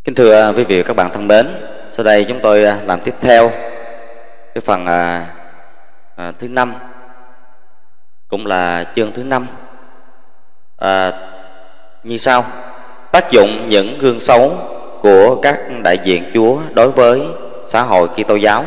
Kính thưa quý vị và các bạn thân mến, sau đây chúng tôi làm tiếp theo cái phần thứ 5, cũng là chương thứ 5, như sau: tác dụng những gương xấu của các đại diện Chúa đối với xã hội Kitô giáo.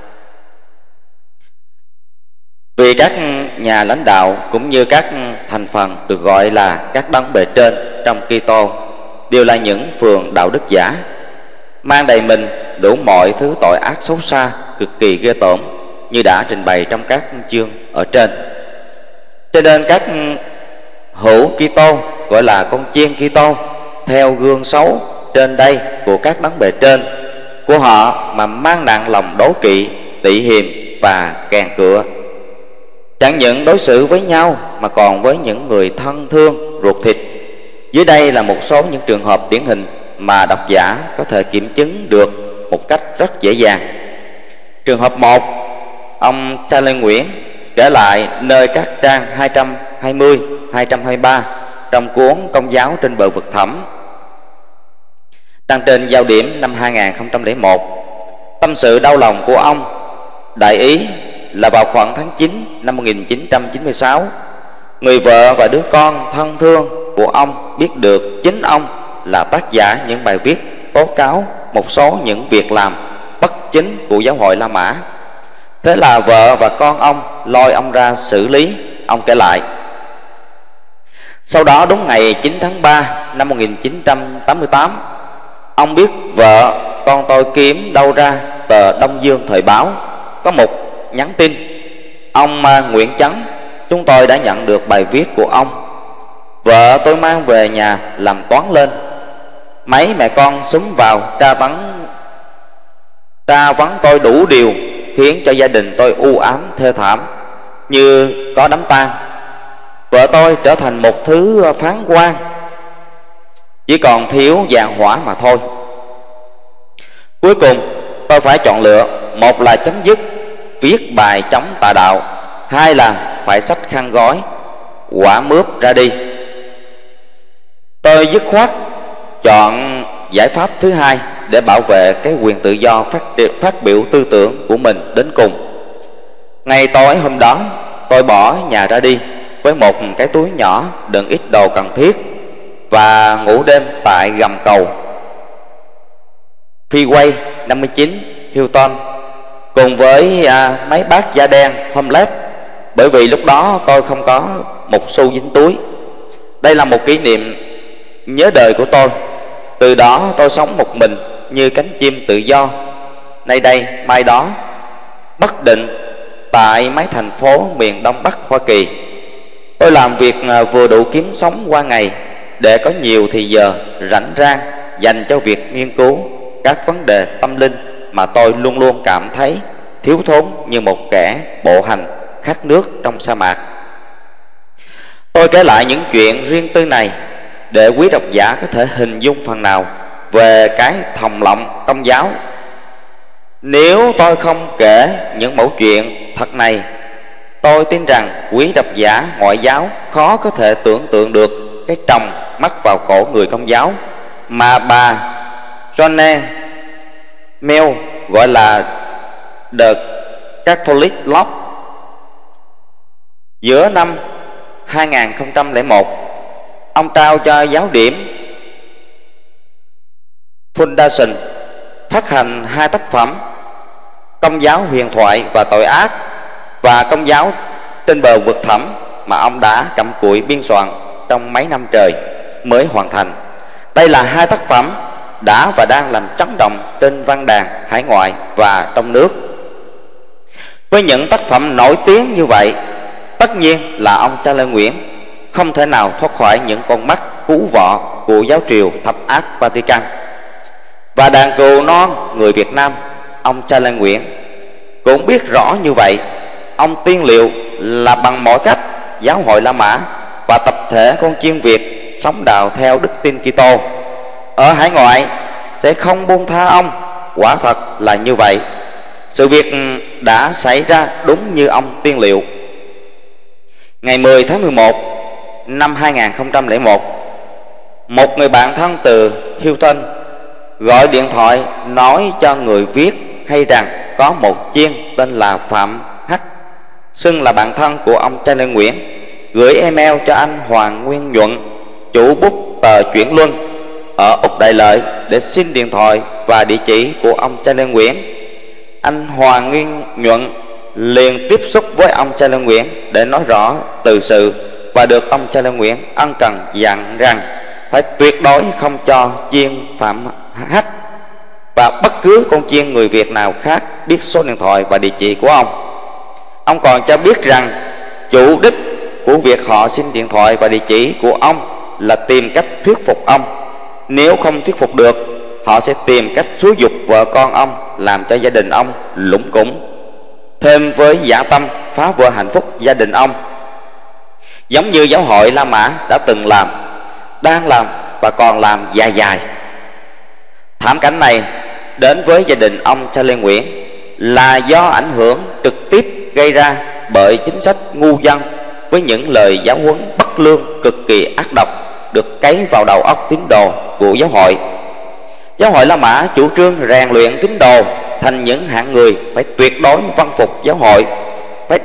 Vì các nhà lãnh đạo cũng như các thành phần được gọi là các đấng bề trên trong Kitô đều là những phường đạo đức giả, mang đầy mình đủ mọi thứ tội ác xấu xa cực kỳ ghê tởm như đã trình bày trong các chương ở trên. Cho nên các hữu Kitô gọi là con chiên Kitô theo gương xấu trên đây của các đấng bề trên của họ mà mang nặng lòng đố kỵ, tị hiềm và kèn cựa. Chẳng những đối xử với nhau mà còn với những người thân thương ruột thịt. Dưới đây là một số những trường hợp điển hình mà độc giả có thể kiểm chứng được một cách rất dễ dàng. Trường hợp 1, ông Charles Nguyễn kể lại nơi các trang 220, 223 trong cuốn Công giáo trên bờ vực thẳm, đăng trên Giao Điểm năm 2001. Tâm sự đau lòng của ông đại ý là vào khoảng tháng 9 năm 1996, người vợ và đứa con thân thương của ông biết được chính ông là tác giả những bài viết tố cáo một số những việc làm bất chính của giáo hội La Mã. Thế là vợ và con ông lôi ông ra xử lý. Ông kể lại: sau đó đúng ngày 9 tháng 3 năm 1988, ông biết vợ con tôi kiếm đâu ra tờ Đông Dương Thời báo có một nhắn tin: ông Nguyễn Chấn, chúng tôi đã nhận được bài viết của ông. Vợ tôi mang về nhà làm toán lên. Mấy mẹ con xúm vào tra vấn tôi đủ điều, khiến cho gia đình tôi u ám thê thảm như có đám tang. Vợ tôi trở thành một thứ phán quan, chỉ còn thiếu vàng hỏa mà thôi. Cuối cùng tôi phải chọn lựa: một là chấm dứt viết bài chống tà đạo, hai là phải xách khăn gói quả mướp ra đi. Tôi dứt khoát chọn giải pháp thứ hai để bảo vệ cái quyền tự do phát biểu tư tưởng của mình đến cùng. Ngày tối hôm đó, tôi bỏ nhà ra đi với một cái túi nhỏ đựng ít đồ cần thiết và ngủ đêm tại gầm cầu Freeway 59 Hilton cùng với mấy bác da đen homeless, bởi vì lúc đó tôi không có một xu dính túi. Đây là một kỷ niệm nhớ đời của tôi. Từ đó tôi sống một mình như cánh chim tự do, nay đây mai đó, bất định tại mấy thành phố miền Đông Bắc Hoa Kỳ. Tôi làm việc vừa đủ kiếm sống qua ngày để có nhiều thì giờ rảnh rang dành cho việc nghiên cứu các vấn đề tâm linh mà tôi luôn luôn cảm thấy thiếu thốn như một kẻ bộ hành khát nước trong sa mạc. Tôi kể lại những chuyện riêng tư này để quý độc giả có thể hình dung phần nào về cái thòng lọng công giáo. Nếu tôi không kể những mẩu chuyện thật này, tôi tin rằng quý độc giả ngoại giáo khó có thể tưởng tượng được cái tròng mắc vào cổ người công giáo mà bà Joanne Mill gọi là The Catholic Lock. Giữa năm 2001, ông trao cho Giáo Điểm Foundation phát hành 2 tác phẩm: Công giáo huyền thoại và tội ác và Công giáo trên bờ vực thẳm, mà ông đã cặm cụi biên soạn trong mấy năm trời mới hoàn thành. Đây là 2 tác phẩm đã và đang làm chấn động trên văn đàn hải ngoại và trong nước. Với những tác phẩm nổi tiếng như vậy, tất nhiên là ông Charles Nguyễn không thể nào thoát khỏi những con mắt cú vọ của giáo triều thập ác Vatican. Và đàn cừu non người Việt Nam, ông Charles Nguyễn cũng biết rõ như vậy. Ông tiên liệu là bằng mọi cách giáo hội La Mã và tập thể con chiên Việt sống đạo theo đức tin Kitô ở hải ngoại sẽ không buông tha ông. Quả thật là như vậy. Sự việc đã xảy ra đúng như ông tiên liệu. Ngày 10 tháng 11 năm 2001, một người bạn thân từ Houston gọi điện thoại nói cho người viết hay rằng có một chiên tên là Phạm Hắc, xưng là bạn thân của ông Cha Lê Nguyễn, gửi email cho anh Hoàng Nguyên Nhuận, chủ bút tờ Chuyển Luân ở Úc Đại Lợi, để xin điện thoại và địa chỉ của ông Cha Lê Nguyễn. Anh Hoàng Nguyên Nhuận liền tiếp xúc với ông Cha Lê Nguyễn để nói rõ từ sự, và được ông Cha Lê Nguyễn ân cần dặn rằng phải tuyệt đối không cho chiên Phạm Hắc và bất cứ con chiên người Việt nào khác biết số điện thoại và địa chỉ của ông. Ông còn cho biết rằng chủ đích của việc họ xin điện thoại và địa chỉ của ông là tìm cách thuyết phục ông. Nếu không thuyết phục được, họ sẽ tìm cách xúi giục vợ con ông, làm cho gia đình ông lủng củng, thêm với dã tâm phá vỡ hạnh phúc gia đình ông, giống như giáo hội La Mã đã từng làm, đang làm và còn làm dài dài. Thảm cảnh này đến với gia đình ông Cha Lê Nguyễn là do ảnh hưởng trực tiếp gây ra bởi chính sách ngu dân với những lời giáo huấn bất lương cực kỳ ác độc được cấy vào đầu óc tín đồ của giáo hội. Giáo hội La Mã chủ trương rèn luyện tín đồ thành những hạng người phải tuyệt đối vâng phục giáo hội, phải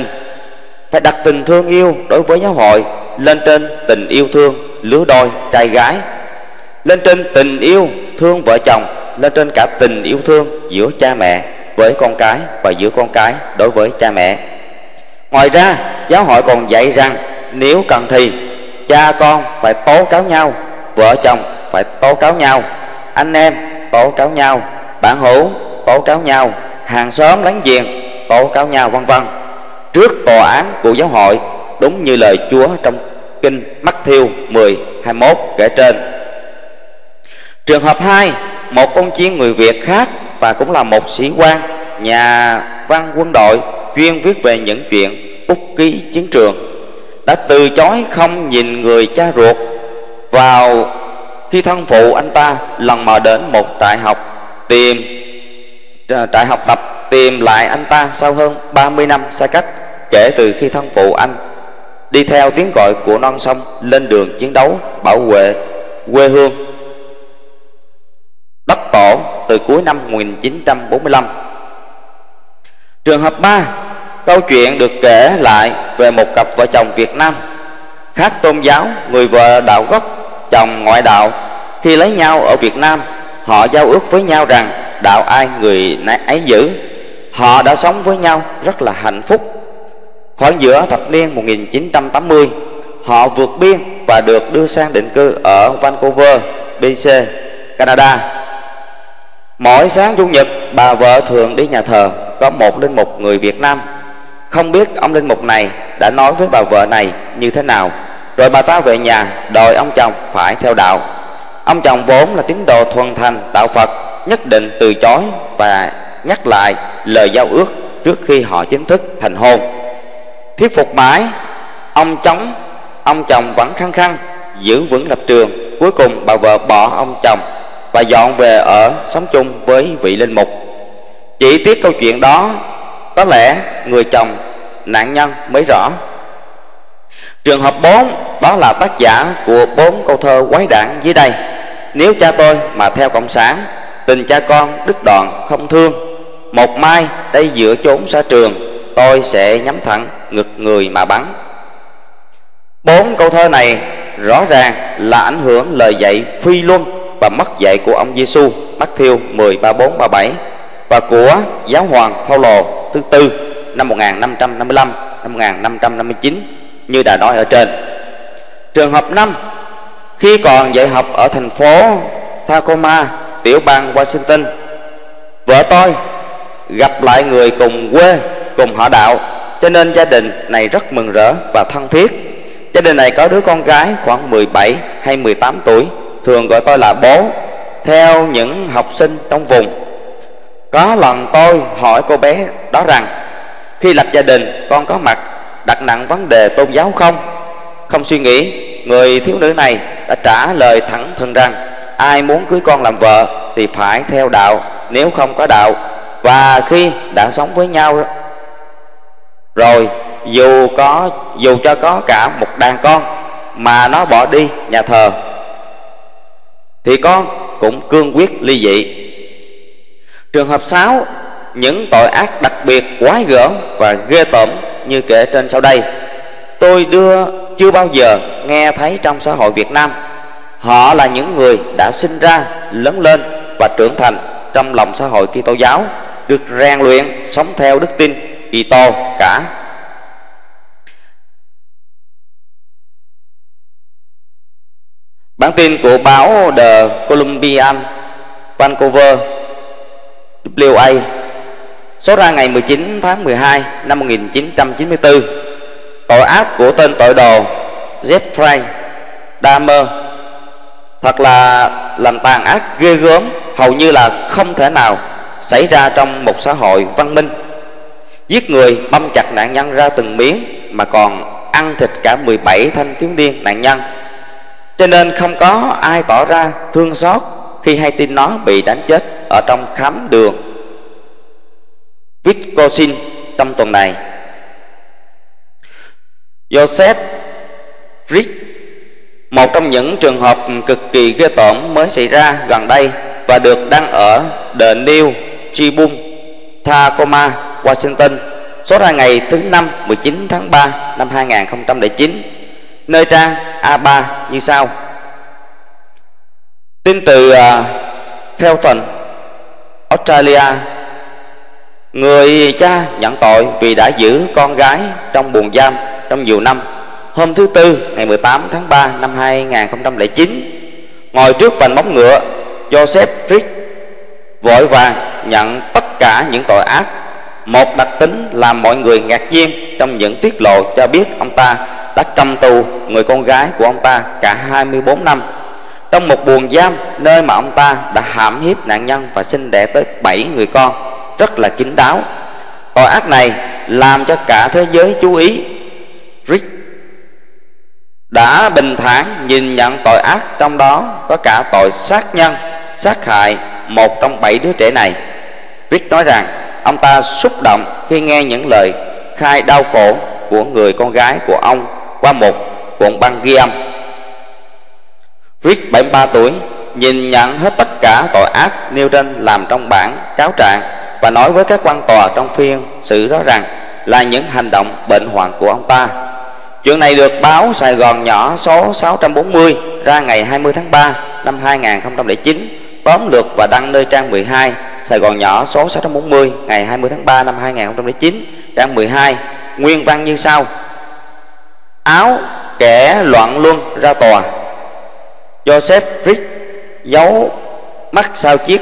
đặt tình thương yêu đối với giáo hội lên trên tình yêu thương lứa đôi trai gái, lên trên tình yêu thương vợ chồng, lên trên cả tình yêu thương giữa cha mẹ với con cái và giữa con cái đối với cha mẹ. Ngoài ra, giáo hội còn dạy rằng nếu cần thì cha con phải tố cáo nhau, vợ chồng phải tố cáo nhau, anh em tố cáo nhau, bạn hữu tố cáo nhau, hàng xóm láng giềng tố cáo nhau, vân vân, trước tòa án của giáo hội, đúng như lời Chúa trong kinh Mắc-thi-êu 10:21 kể trên. Trường hợp 2, một con chiên người Việt khác và cũng là một sĩ quan, nhà văn quân đội chuyên viết về những chuyện bút ký chiến trường, đã từ chối không nhìn người cha ruột vào khi thân phụ anh ta lần mò đến một trại học tập tìm lại anh ta sau hơn 30 năm xa cách kể từ khi thân phụ anh đi theo tiếng gọi của non sông lên đường chiến đấu bảo vệ quê hương đất tổ từ cuối năm 1945. Trường hợp 3, câu chuyện được kể lại về một cặp vợ chồng Việt Nam khác tôn giáo, người vợ đạo gốc, chồng ngoại đạo. Khi lấy nhau ở Việt Nam, họ giao ước với nhau rằng đạo ai người ấy giữ. Họ đã sống với nhau rất là hạnh phúc. Khoảng giữa thập niên 1980, họ vượt biên và được đưa sang định cư ở Vancouver, BC, Canada. Mỗi sáng Chủ nhật, bà vợ thường đi nhà thờ có một linh mục người Việt Nam. Không biết ông linh mục này đã nói với bà vợ này như thế nào, rồi bà ta về nhà đòi ông chồng phải theo đạo. Ông chồng vốn là tín đồ thuần thành đạo Phật, nhất định từ chối và nhắc lại lời giao ước trước khi họ chính thức thành hôn. Thuyết phục mãi, ông chồng vẫn khăng khăng giữ vững lập trường. Cuối cùng bà vợ bỏ ông chồng và dọn về ở sống chung với vị linh mục. Chỉ tiếc câu chuyện đó có lẽ người chồng nạn nhân mới rõ. Trường hợp 4, đó là tác giả của 4 câu thơ quái đản dưới đây. Nếu cha tôi mà theo cộng sản, tình cha con đứt đoạn không thương. Một mai đây giữa chốn xa trường, tôi sẽ nhắm thẳng ngực người mà bắn. 4 câu thơ này rõ ràng là ảnh hưởng lời dạy phi luân và mất dạy của ông Giêsu, Mắc-thi-êu 10:34-37, và của giáo hoàng Phaolô thứ tư năm 1555 năm 1559 như đã nói ở trên. Trường hợp 5, khi còn dạy học ở thành phố Tacoma, tiểu bang Washington, vợ tôi gặp lại người cùng quê, cùng họ đạo, cho nên gia đình này rất mừng rỡ và thân thiết. Gia đình này có đứa con gái khoảng 17 hay 18 tuổi, thường gọi tôi là bố, theo những học sinh trong vùng. Có lần tôi hỏi cô bé đó rằng khi lập gia đình con có mặt đặt nặng vấn đề tôn giáo không? Không suy nghĩ, người thiếu nữ này đã trả lời thẳng thừng rằng ai muốn cưới con làm vợ thì phải theo đạo, nếu không có đạo, và khi đã sống với nhau rồi, dù cho có cả một đàn con mà nó bỏ đi nhà thờ thì con cũng cương quyết ly dị. Trường hợp 6, những tội ác đặc biệt quái gở và ghê tởm như kể trên sau đây, tôi chưa bao giờ nghe thấy trong xã hội Việt Nam. Họ là những người đã sinh ra, lớn lên và trưởng thành trong lòng xã hội Kitô giáo, được rèn luyện sống theo đức tin Kitô cả. Bản tin của báo The Columbian, Vancouver, WA, số ra ngày 19 tháng 12 năm 1994. Tội ác của tên tội đồ Jeffrey Dahmer thật là làm tàn ác ghê gớm, hầu như là không thể nào xảy ra trong một xã hội văn minh. Giết người, băm chặt nạn nhân ra từng miếng, mà còn ăn thịt cả 17 thanh thiếu niên nạn nhân. Cho nên không có ai tỏ ra thương xót khi hay tin nó bị đánh chết ở trong khám đường Wisconsin trong tuần này. Joseph Frick, một trong những trường hợp cực kỳ ghê tởm mới xảy ra gần đây và được đăng ở The New Tribune, Tacoma, Washington, số ra ngày thứ Năm 19 tháng 3 năm 2009, nơi trang A3 như sau. Tin từ Felton, Australia. Người cha nhận tội vì đã giữ con gái trong buồng giam trong nhiều năm. Hôm thứ Tư ngày 18 tháng 3 năm 2009, ngồi trước vành móng ngựa, Joseph Frick vội vàng nhận tất cả những tội ác. Một đặc tính làm mọi người ngạc nhiên trong những tiết lộ cho biết ông ta đã cầm tù người con gái của ông ta cả 24 năm trong một buồng giam, nơi mà ông ta đã hãm hiếp nạn nhân và sinh đẻ tới 7 người con, rất là kín đáo. Tội ác này làm cho cả thế giới chú ý. Rick đã bình thản nhìn nhận tội ác, trong đó có cả tội sát nhân, sát hại một trong 7 đứa trẻ này. Rick nói rằng ông ta xúc động khi nghe những lời khai đau khổ của người con gái của ông qua một cuộn băng ghi âm. Rick 73 tuổi nhìn nhận hết tất cả tội ác nêu trên làm trong bản cáo trạng và nói với các quan tòa trong phiên xử rõ rằng là những hành động bệnh hoạn của ông ta. Chuyện này được báo Sài Gòn nhỏ số 640 ra ngày 20 tháng 3 năm 2009 tóm lược và đăng nơi trang 12 Sài Gòn nhỏ số 640 ngày 20 tháng 3 năm 2009, trang 12, nguyên văn như sau: Áo kẻ loạn luân ra tòa. Joseph Frick giấu mắt sau chiếc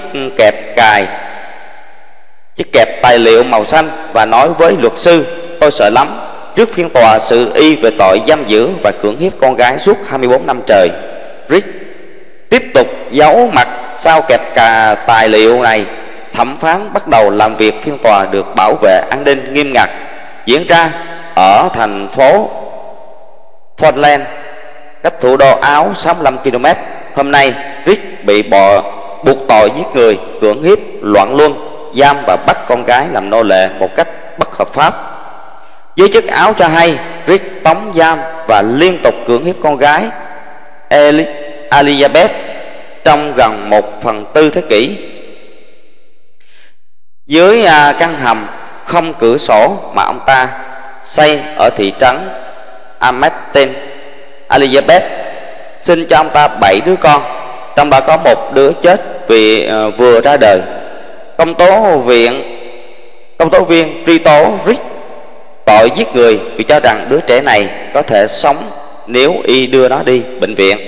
kẹp tài liệu màu xanh và nói với luật sư: tôi sợ lắm trước phiên tòa xử y về tội giam giữ và cưỡng hiếp con gái suốt 24 năm trời. Frick tiếp tục giấu mặt sau kẹp tài liệu này. Thẩm phán bắt đầu làm việc. Phiên tòa được bảo vệ an ninh nghiêm ngặt, diễn ra ở thành phố Portland, cách thủ đô Áo 65 km. Hôm nay Rick bị buộc tội giết người, cưỡng hiếp, loạn luân, giam và bắt con gái làm nô lệ một cách bất hợp pháp. Giới chức Áo cho hay Rick tống giam và liên tục cưỡng hiếp con gái Elizabeth trong gần 1/4 thế kỷ. Dưới căn hầm không cửa sổ mà ông ta xây ở thị trấn Ametten, Elizabeth sinh cho ông ta 7 đứa con, trong đó có một đứa chết vì vừa ra đời. Công tố viên truy tố Rick tội giết người vì cho rằng đứa trẻ này có thể sống nếu y đưa nó đi bệnh viện.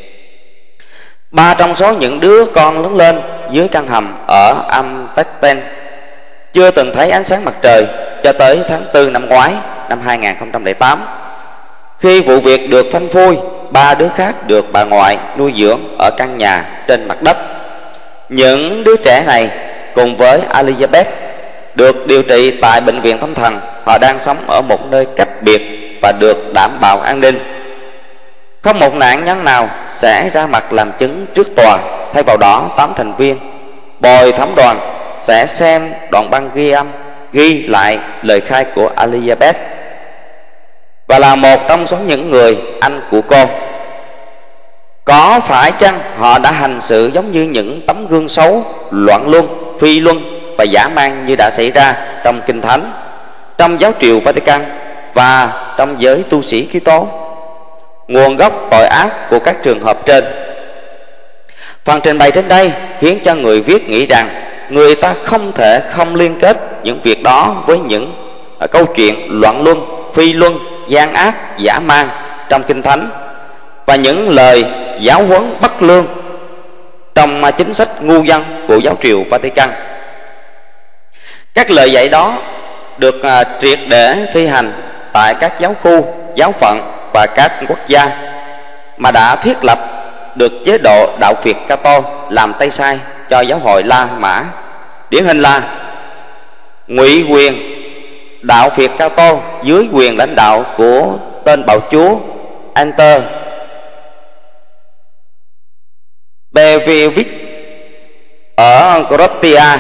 3 trong số những đứa con lớn lên dưới căn hầm ở Ametten chưa từng thấy ánh sáng mặt trời cho tới tháng 4 năm ngoái, năm 2008. Khi vụ việc được phanh phui, 3 đứa khác được bà ngoại nuôi dưỡng ở căn nhà trên mặt đất. Những đứa trẻ này cùng với Elizabeth được điều trị tại bệnh viện tâm thần. Họ đang sống ở một nơi cách biệt và được đảm bảo an ninh. Không một nạn nhân nào sẽ ra mặt làm chứng trước tòa. Thay vào đó, 8 thành viên bồi thẩm đoàn sẽ xem đoạn băng ghi âm ghi lại lời khai của Elizabeth và là một trong số những người anh của cô. Có phải chăng họ đã hành xử giống như những tấm gương xấu, loạn luân, phi luân và dã man như đã xảy ra trong Kinh Thánh, trong giáo triều Vatican và trong giới tu sĩ Kitô? Nguồn gốc tội ác của các trường hợp trên. Phần trình bày trên đây khiến cho người viết nghĩ rằng người ta không thể không liên kết những việc đó với những câu chuyện loạn luân, phi luân, gian ác, dã man trong Kinh Thánh và những lời giáo huấn bất lương trong chính sách ngu dân của giáo triều Vatican. Các lời dạy đó được triệt để thi hành tại các giáo khu, giáo phận và các quốc gia mà đã thiết lập được chế độ đạo Việt Cato làm tay sai cho giáo hội La Mã. Điển hình là ngụy quyền đạo Việt Cato dưới quyền lãnh đạo của tên bạo chúa Enter Bevivic ở Croatia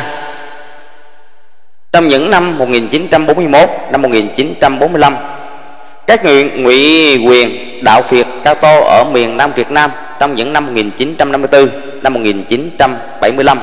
trong những năm 1941, năm 1945. Các ngụy quyền đạo Việt Cato ở miền Nam Việt Nam trong những năm 1954, năm 1975.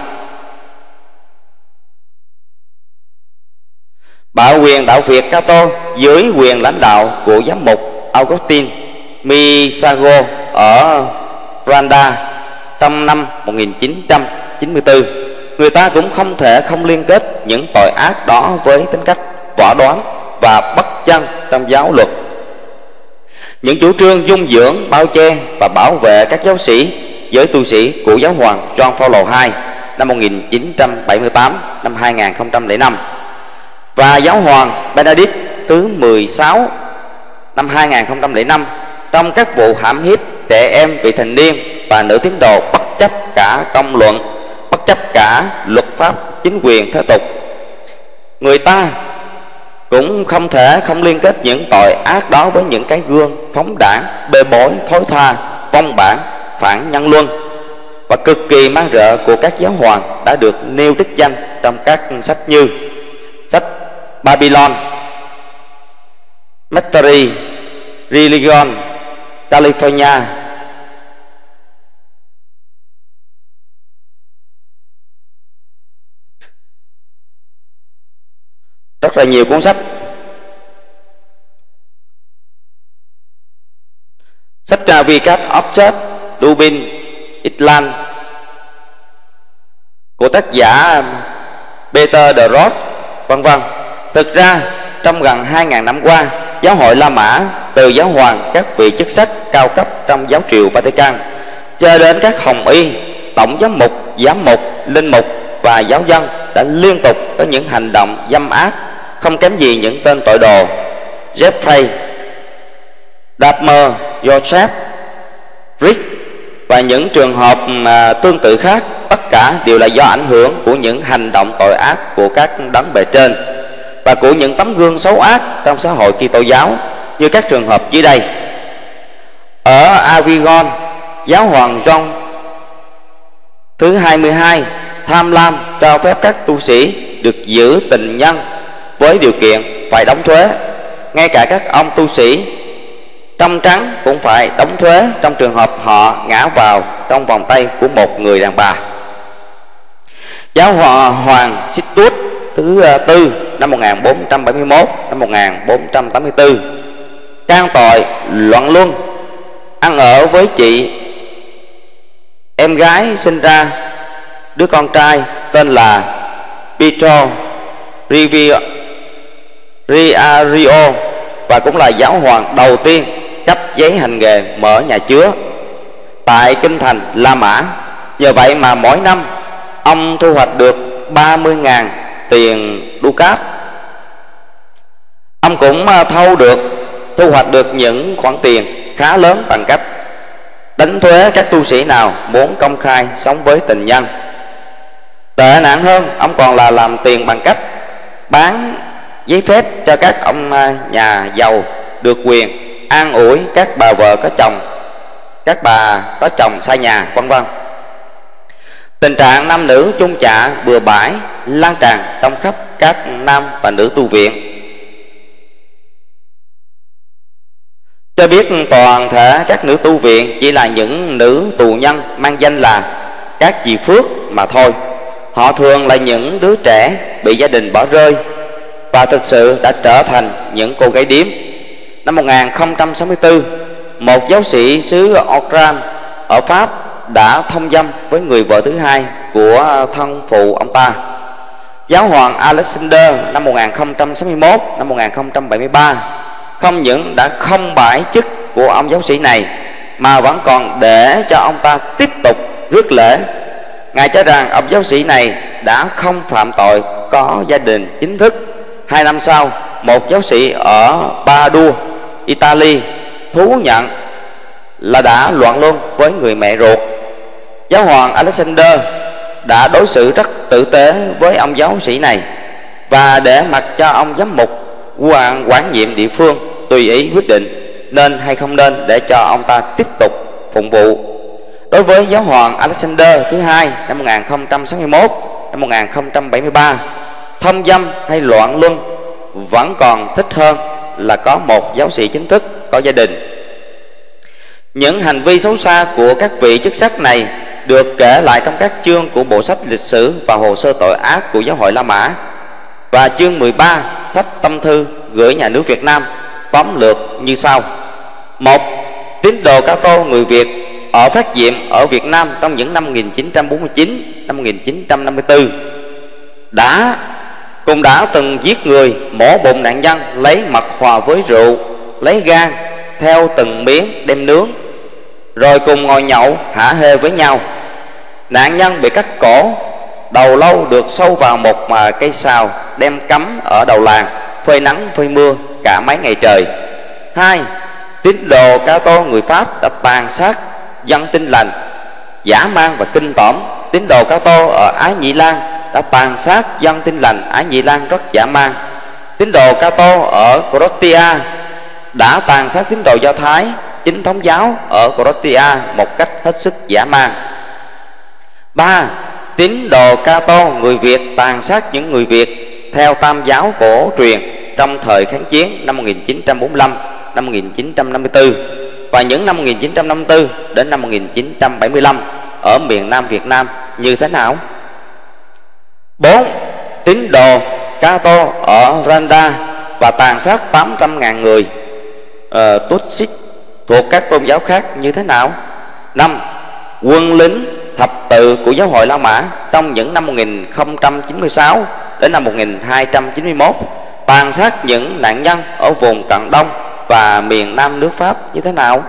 Bạo quyền đạo Việt Cato dưới quyền lãnh đạo của giám mục Augustin Misago ở Rwanda trong năm 1994. Người ta cũng không thể không liên kết những tội ác đó với tính cách võ đoán và bất chân trong giáo luật. Những chủ trương dung dưỡng, bao che và bảo vệ các giáo sĩ, giới tu sĩ của giáo hoàng John Paul II năm 1978, năm 2005 và giáo hoàng Benedict thứ 16 năm 2005 trong các vụ hãm hiếp trẻ em, vị thành niên và nữ tín đồ, bất chấp cả công luận, bất chấp cả luật pháp, chính quyền thế tục. Người ta cũng không thể không liên kết những tội ác đó với những cái gương phóng đảng, bê bối, thối tha, vong bản, phản nhân luân và cực kỳ man rợ của các giáo hoàng đã được nêu đích danh trong các sách như sách Babylon, Mystery, Religion, California, rất là nhiều cuốn sách. Sách Vicat of Church, Dubin, Island của tác giả Peter de Roth, vân vân. Thực ra trong gần 2.000 năm qua, giáo hội La Mã, từ giáo hoàng, các vị chức sắc cao cấp trong giáo triều Vatican cho đến các hồng y, tổng giám mục, linh mục và giáo dân đã liên tục có những hành động dâm ác không kém gì những tên tội đồ Jeffrey Dahmer, Joseph Rick và những trường hợp tương tự khác. Tất cả đều là do ảnh hưởng của những hành động tội ác của các đấng bề trên và của những tấm gương xấu ác trong xã hội Kitô giáo, như các trường hợp dưới đây. Ở Avignon, giáo hoàng John thứ 22 tham lam cho phép các tu sĩ được giữ tình nhân với điều kiện phải đóng thuế. Ngay cả các ông tu sĩ trong trắng cũng phải đóng thuế trong trường hợp họ ngã vào trong vòng tay của một người đàn bà. Giáo hoàng Sixtus thứ 4 năm 1471, năm 1484 can tội loạn luân, ăn ở với chị em gái sinh ra đứa con trai tên là Pietro Riario và cũng là giáo hoàng đầu tiên cấp giấy hành nghề mở nhà chứa tại kinh thành La Mã. Nhờ vậy mà mỗi năm ông thu hoạch được 30.000 tiền ducat. Ông cũng thu hoạch được những khoản tiền khá lớn bằng cách đánh thuế các tu sĩ nào muốn công khai sống với tình nhân. Tệ nạn hơn, ông còn là làm tiền bằng cách bán giấy phép cho các ông nhà giàu được quyền an ủi các bà vợ có chồng, các bà có chồng xa nhà, vân vân. Tình trạng nam nữ chung chạ bừa bãi lan tràn trong khắp các nam và nữ tu viện. cho biết toàn thể các nữ tu viện chỉ là những nữ tù nhân mang danh là các chị Phước mà thôi. Họ thường là những đứa trẻ bị gia đình bỏ rơi và thực sự đã trở thành những cô gái điếm. Năm 1064, một giáo sĩ xứ Orcram ở Pháp đã thông dâm với người vợ thứ hai của thân phụ ông ta. Giáo hoàng Alexander năm 1061, năm 1073 không những đã không bãi chức của ông giáo sĩ này mà vẫn còn để cho ông ta tiếp tục rước lễ. Ngài cho rằng ông giáo sĩ này đã không phạm tội, có gia đình chính thức. 2 năm sau, một giáo sĩ ở Padua, Italy thú nhận là đã loạn luân với người mẹ ruột. Giáo hoàng Alexander đã đối xử rất tử tế với ông giáo sĩ này và để mặc cho ông giám mục quản nhiệm địa phương tùy ý quyết định nên hay không nên để cho ông ta tiếp tục phụng vụ. Đối với giáo hoàng Alexander thứ hai năm 1061, năm 1073, thông dâm hay loạn luân vẫn còn thích hơn là có một giáo sĩ chính thức có gia đình. Những hành vi xấu xa của các vị chức sắc này được kể lại trong các chương của bộ sách lịch sử và hồ sơ tội ác của giáo hội La Mã. Và chương 13 sách tâm thư gửi nhà nước Việt Nam tóm lược như sau: 1. Tín đồ Ca Tô người Việt ở phát diệm ở Việt Nam trong những năm 1949, năm 1954 đã từng giết người, mổ bụng nạn nhân, lấy mật hòa với rượu, lấy gan theo từng miếng đem nướng, rồi cùng ngồi nhậu hả hê với nhau. Nạn nhân bị cắt cổ, đầu lâu được sâu vào một cây sào đem cắm ở đầu làng, phơi nắng phơi mưa cả mấy ngày trời. 2. Tín đồ Ca Tô người Pháp đã tàn sát dân Tin Lành, dã man và kinh tởm. Tín đồ Ca Tô ở Ái Nhĩ Lan đã tàn sát dân Tin Lành Ái Nhĩ Lan rất dã man. Tín đồ Ca Tô ở Croatia đã tàn sát tín đồ Do Thái chính thống giáo ở Croatia một cách hết sức dã man. 3. Tín đồ Ca Tô người Việt tàn sát những người Việt theo Tam giáo cổ truyền trong thời kháng chiến năm 1945, năm 1954 và những năm 1954 đến năm 1975 ở miền Nam Việt Nam như thế nào? 4. Tín đồ Ca Tô ở Rwanda và tàn sát 800.000 người Tutsi thuộc các tôn giáo khác như thế nào? 5. Quân lính thập tự của giáo hội La Mã trong những năm 1096 đến năm 1291 tàn sát những nạn nhân ở vùng Cận Đông và miền Nam nước Pháp như thế nào?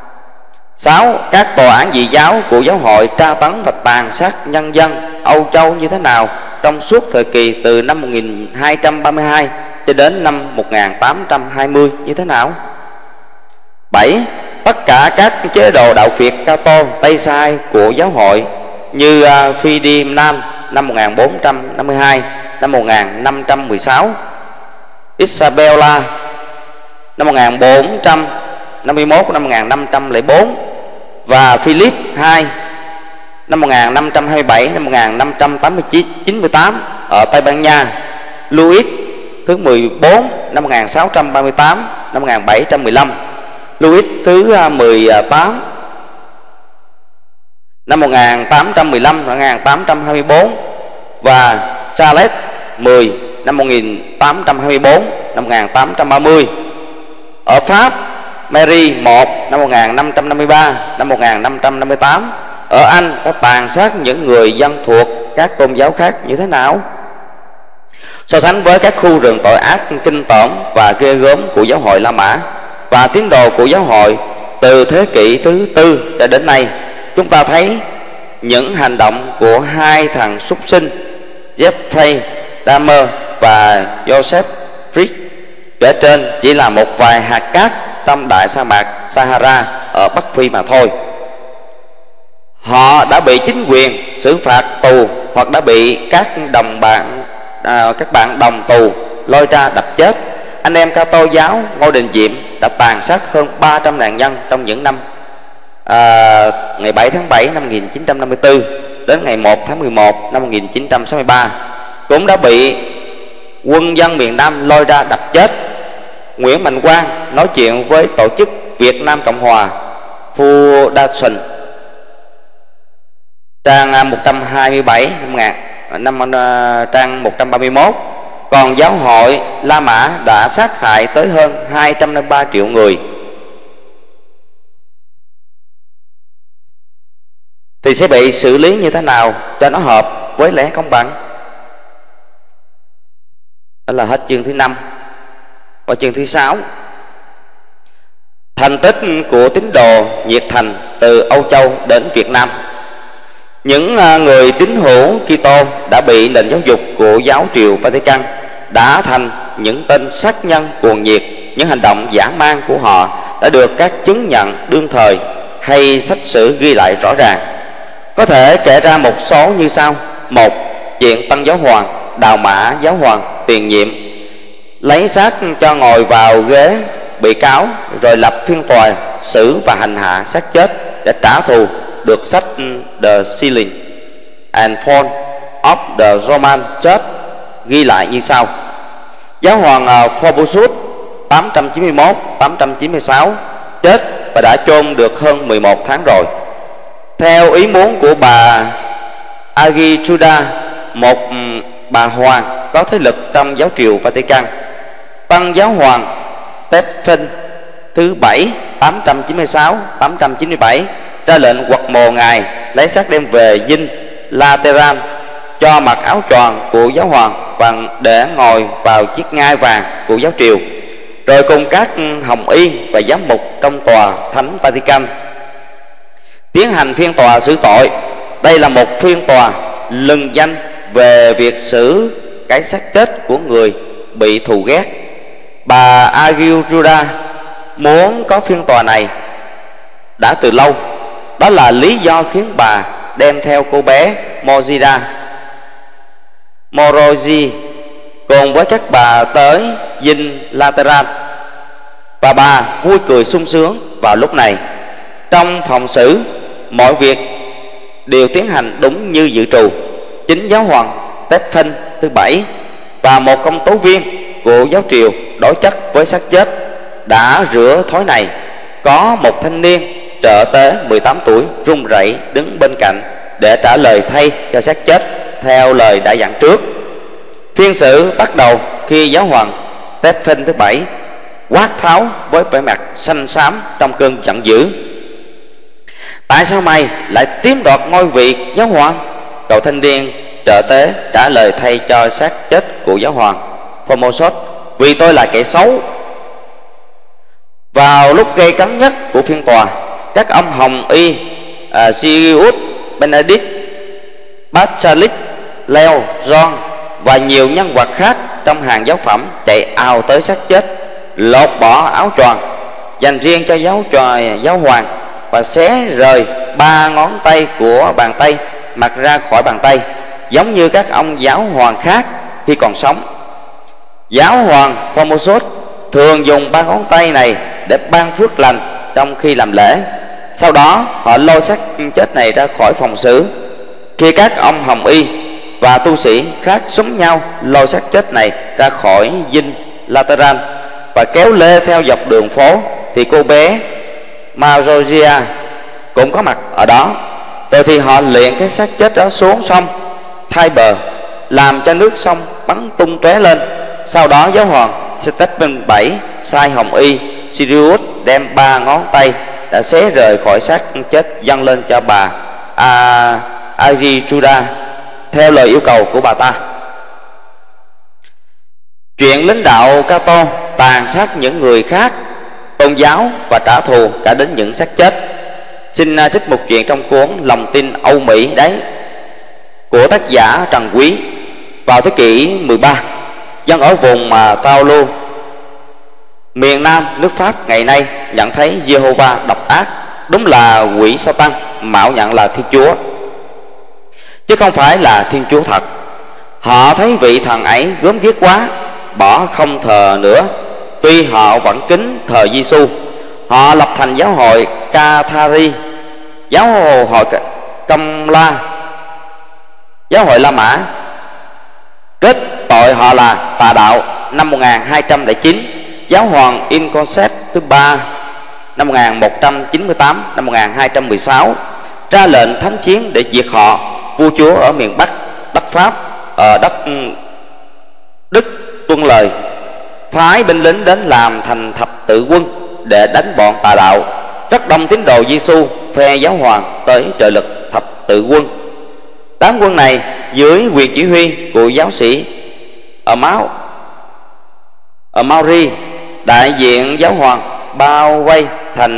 6. Các tòa án dị giáo của giáo hội tra tấn và tàn sát nhân dân Âu Châu như thế nào trong suốt thời kỳ từ năm 1232 cho đến năm 1820 như thế nào? 7. Tất cả các chế độ đạo Việt Ca Tô Tây Sai của giáo hội như Ferdinand năm 1452, năm 1516, Isabella năm 1451, năm 1504 và Philip II năm 1527, năm 1598 ở Tây Ban Nha, Louis thứ 14 năm 1638, năm 1715, Louis thứ 18 năm 1815, năm 1824 và Charles 10 năm 1824, năm 1830. Ở Pháp, Mary 1 năm 1553, năm 1558. Ở Anh đã tàn sát những người dân thuộc các tôn giáo khác như thế nào? So sánh với các khu rừng tội ác kinh tởm và ghê gớm của giáo hội La Mã và tín đồ của giáo hội từ thế kỷ thứ 4 cho đến nay, chúng ta thấy những hành động của hai thằng súc sinh Jeffrey Dahmer và Joseph Frick kể trên chỉ là một vài hạt cát trong đại sa mạc Sahara ở Bắc Phi mà thôi. Họ đã bị chính quyền xử phạt tù hoặc đã bị các bạn đồng tù lôi ra đập chết. Anh em Ca Tô giáo Ngô Đình Diệm đã tàn sát hơn 300 nạn nhân trong những năm ngày 7 tháng 7 năm 1954 đến ngày 1 tháng 11 năm 1963, cũng đã bị quân dân miền Nam lôi ra đập chết. Nguyễn Mạnh Quang nói chuyện với tổ chức Việt Nam Cộng Hòa Foundation, trang 127 trang 131. Còn giáo hội La Mã đã sát hại tới hơn 203 triệu người. Thì sẽ bị xử lý như thế nào cho nó hợp với lẽ công bằng? Đó là hết chương thứ 5. Và chương thứ 6, thành tích của tín đồ nhiệt thành từ Âu Châu đến Việt Nam. Những người tín hữu Kitô đã bị nền giáo dục của giáo triều Vatican đã thành những tên sát nhân cuồng nhiệt. Những hành động dã man của họ đã được các chứng nhận đương thời hay sách sử ghi lại rõ ràng. Có thể kể ra một số như sau. Một, chuyện Tân Giáo Hoàng đào mã giáo hoàng tiền nhiệm, lấy xác cho ngồi vào ghế bị cáo, rồi lập phiên tòa xử và hành hạ xác chết để trả thù, được sách The Sealing and Fall of the Roman Church ghi lại như sau. Giáo hoàng Phobostus 891-896 chết và đã chôn được hơn 11 tháng rồi. Theo ý muốn của bà Agitrudda, một bà hoàng có thế lực trong giáo triều Vatican, Tân Giáo hoàng Stephen thứ 7 896-897 ra lệnh quật mồ ngài, lấy xác đem về dinh Lateran, cho mặc áo choàng của giáo hoàng và để ngồi vào chiếc ngai vàng của giáo triều, rồi cùng các hồng y và giám mục trong tòa thánh Vatican tiến hành phiên tòa xử tội. Đây là một phiên tòa lừng danh về việc xử cái xác chết của người bị thù ghét. Bà Agitrudda muốn có phiên tòa này đã từ lâu. Đó là lý do khiến bà đem theo cô bé Morozi cùng với các bà tới dinh Lateran, và bà vui cười sung sướng vào lúc này. Trong phòng xử, mọi việc đều tiến hành đúng như dự trù. Chính giáo hoàng Stephen thứ 7 và một công tố viên của giáo triều đối chất với xác chết đã rửa thói này. Có một thanh niên trợ tế 18 tuổi run rẩy đứng bên cạnh để trả lời thay cho xác chết theo lời đã dặn trước. Phiên xử bắt đầu khi giáo hoàng Stephen thứ 7 quát tháo với vẻ mặt xanh xám trong cơn giận dữ: "Tại sao mày lại chiếm đoạt ngôi vị giáo hoàng?" Cậu thanh niên trợ tế trả lời thay cho xác chết của giáo hoàng Formosus: "Vì tôi là kẻ xấu." Vào lúc gây cấn nhất của phiên tòa, các ông hồng y Sirius, Benedict, Paschalis, Leo, John và nhiều nhân vật khác trong hàng giáo phẩm chạy ào tới xác chết, lột bỏ áo choàng dành riêng cho giáo hoàng và xé rời 3 ngón tay của bàn tay mặc ra khỏi bàn tay, giống như các ông giáo hoàng khác khi còn sống. Giáo hoàng Formosus thường dùng 3 ngón tay này để ban phước lành trong khi làm lễ. Sau đó họ lôi xác chết này ra khỏi phòng xử. Khi các ông hồng y và tu sĩ khác xúm nhau lôi xác chết này ra khỏi dinh Lateran và kéo lê theo dọc đường phố, thì cô bé Marogia cũng có mặt ở đó. Rồi thì họ luyện cái xác chết đó xuống sông Tiber, làm cho nước sông bắn tung tóe lên. Sau đó giáo hoàng Stephen VII sai hồng y Sirius đem 3 ngón tay đã xé rời khỏi xác chết dâng lên cho bà Agitrudda theo lời yêu cầu của bà ta. Chuyện lãnh đạo Cato tàn sát những người khác tôn giáo và trả thù cả đến những xác chết. Xin trích một chuyện trong cuốn Lòng tin Âu Mỹ đấy của tác giả Trần Quý. Vào thế kỷ 13, dân ở vùng Paulo, miền Nam nước Pháp ngày nay nhận thấy Giê-hô-va độc ác, đúng là quỷ Sa-tan mạo nhận là Thiên Chúa, chứ không phải là Thiên Chúa thật. Họ thấy vị thần ấy gớm ghiếc quá, bỏ không thờ nữa. Tuy họ vẫn kính thờ Giêsu, họ lập thành giáo hội Cathari, giáo hội Công La, giáo hội La Mã. Kết tội họ là tà đạo. Năm 1209, giáo hoàng Inconset thứ 3 năm 1198, năm 1216, ra lệnh thánh chiến để diệt họ. Vua chúa ở miền Bắc đất Pháp, ở đất Đức tuân lời, phái binh lính đến làm thành thập tự quân để đánh bọn tà đạo. Rất đông tín đồ Giêsu phe giáo hoàng tới trợ lực thập tự quân. Đám quân này dưới quyền chỉ huy của giáo sĩ ở Mauri, đại diện giáo hoàng, bao vây thành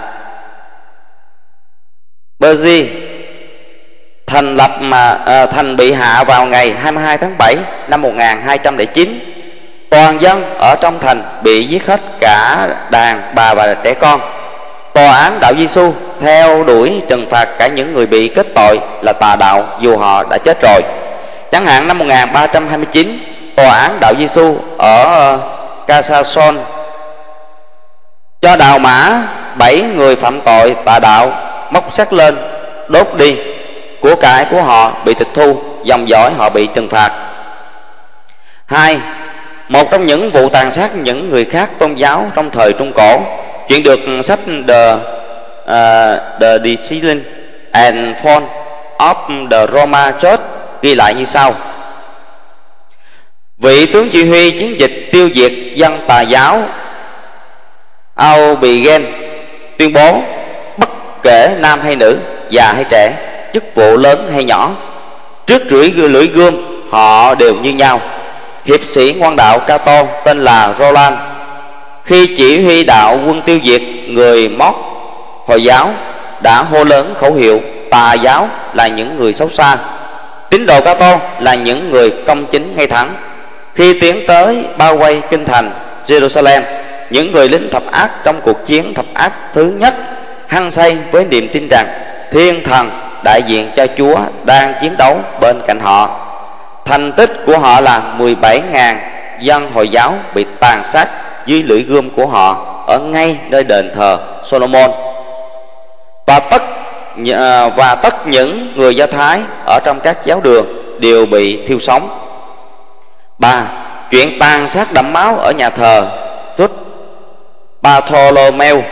Bergy, thành lập thành bị hạ vào ngày 22 tháng 7 năm 1209. Toàn dân ở trong thành bị giết hết, cả đàn bà và trẻ con. Tòa án đạo Giêsu theo đuổi trừng phạt cả những người bị kết tội là tà đạo dù họ đã chết rồi. Chẳng hạn năm 1329, tòa án đạo Giêsu ở Casason cho đào mã 7 người phạm tội tà đạo, móc xác lên đốt đi, của cải của họ bị tịch thu, dòng dõi họ bị trừng phạt. 2. Một trong những vụ tàn sát những người khác tôn giáo trong thời Trung Cổ, chuyện được sách The Discipline and Fall of the Roman Church ghi lại như sau: vị tướng chỉ huy chiến dịch tiêu diệt dân tà giáo Aubigen tuyên bố bất kể nam hay nữ, già hay trẻ, chức vụ lớn hay nhỏ, trước lưỡi gươm họ đều như nhau. Hiệp sĩ ngoan đạo Cato tên là Roland, khi chỉ huy đạo quân tiêu diệt người Mót Hồi giáo, đã hô lớn khẩu hiệu tà giáo là những người xấu xa, tín đồ Cato là những người công chính ngay thẳng. Khi tiến tới bao vây kinh thành Jerusalem, những người lính thập ác trong cuộc chiến thập ác thứ nhất hăng say với niềm tin rằng thiên thần đại diện cho Chúa đang chiến đấu bên cạnh họ. Thành tích của họ là 17.000 dân Hồi giáo bị tàn sát dưới lưỡi gươm của họ ở ngay nơi đền thờ Solomon, và tất những người Do Thái ở trong các giáo đường đều bị thiêu sống. 3. Chuyện tàn sát đẫm máu ở nhà thờ Thút Bartholomew.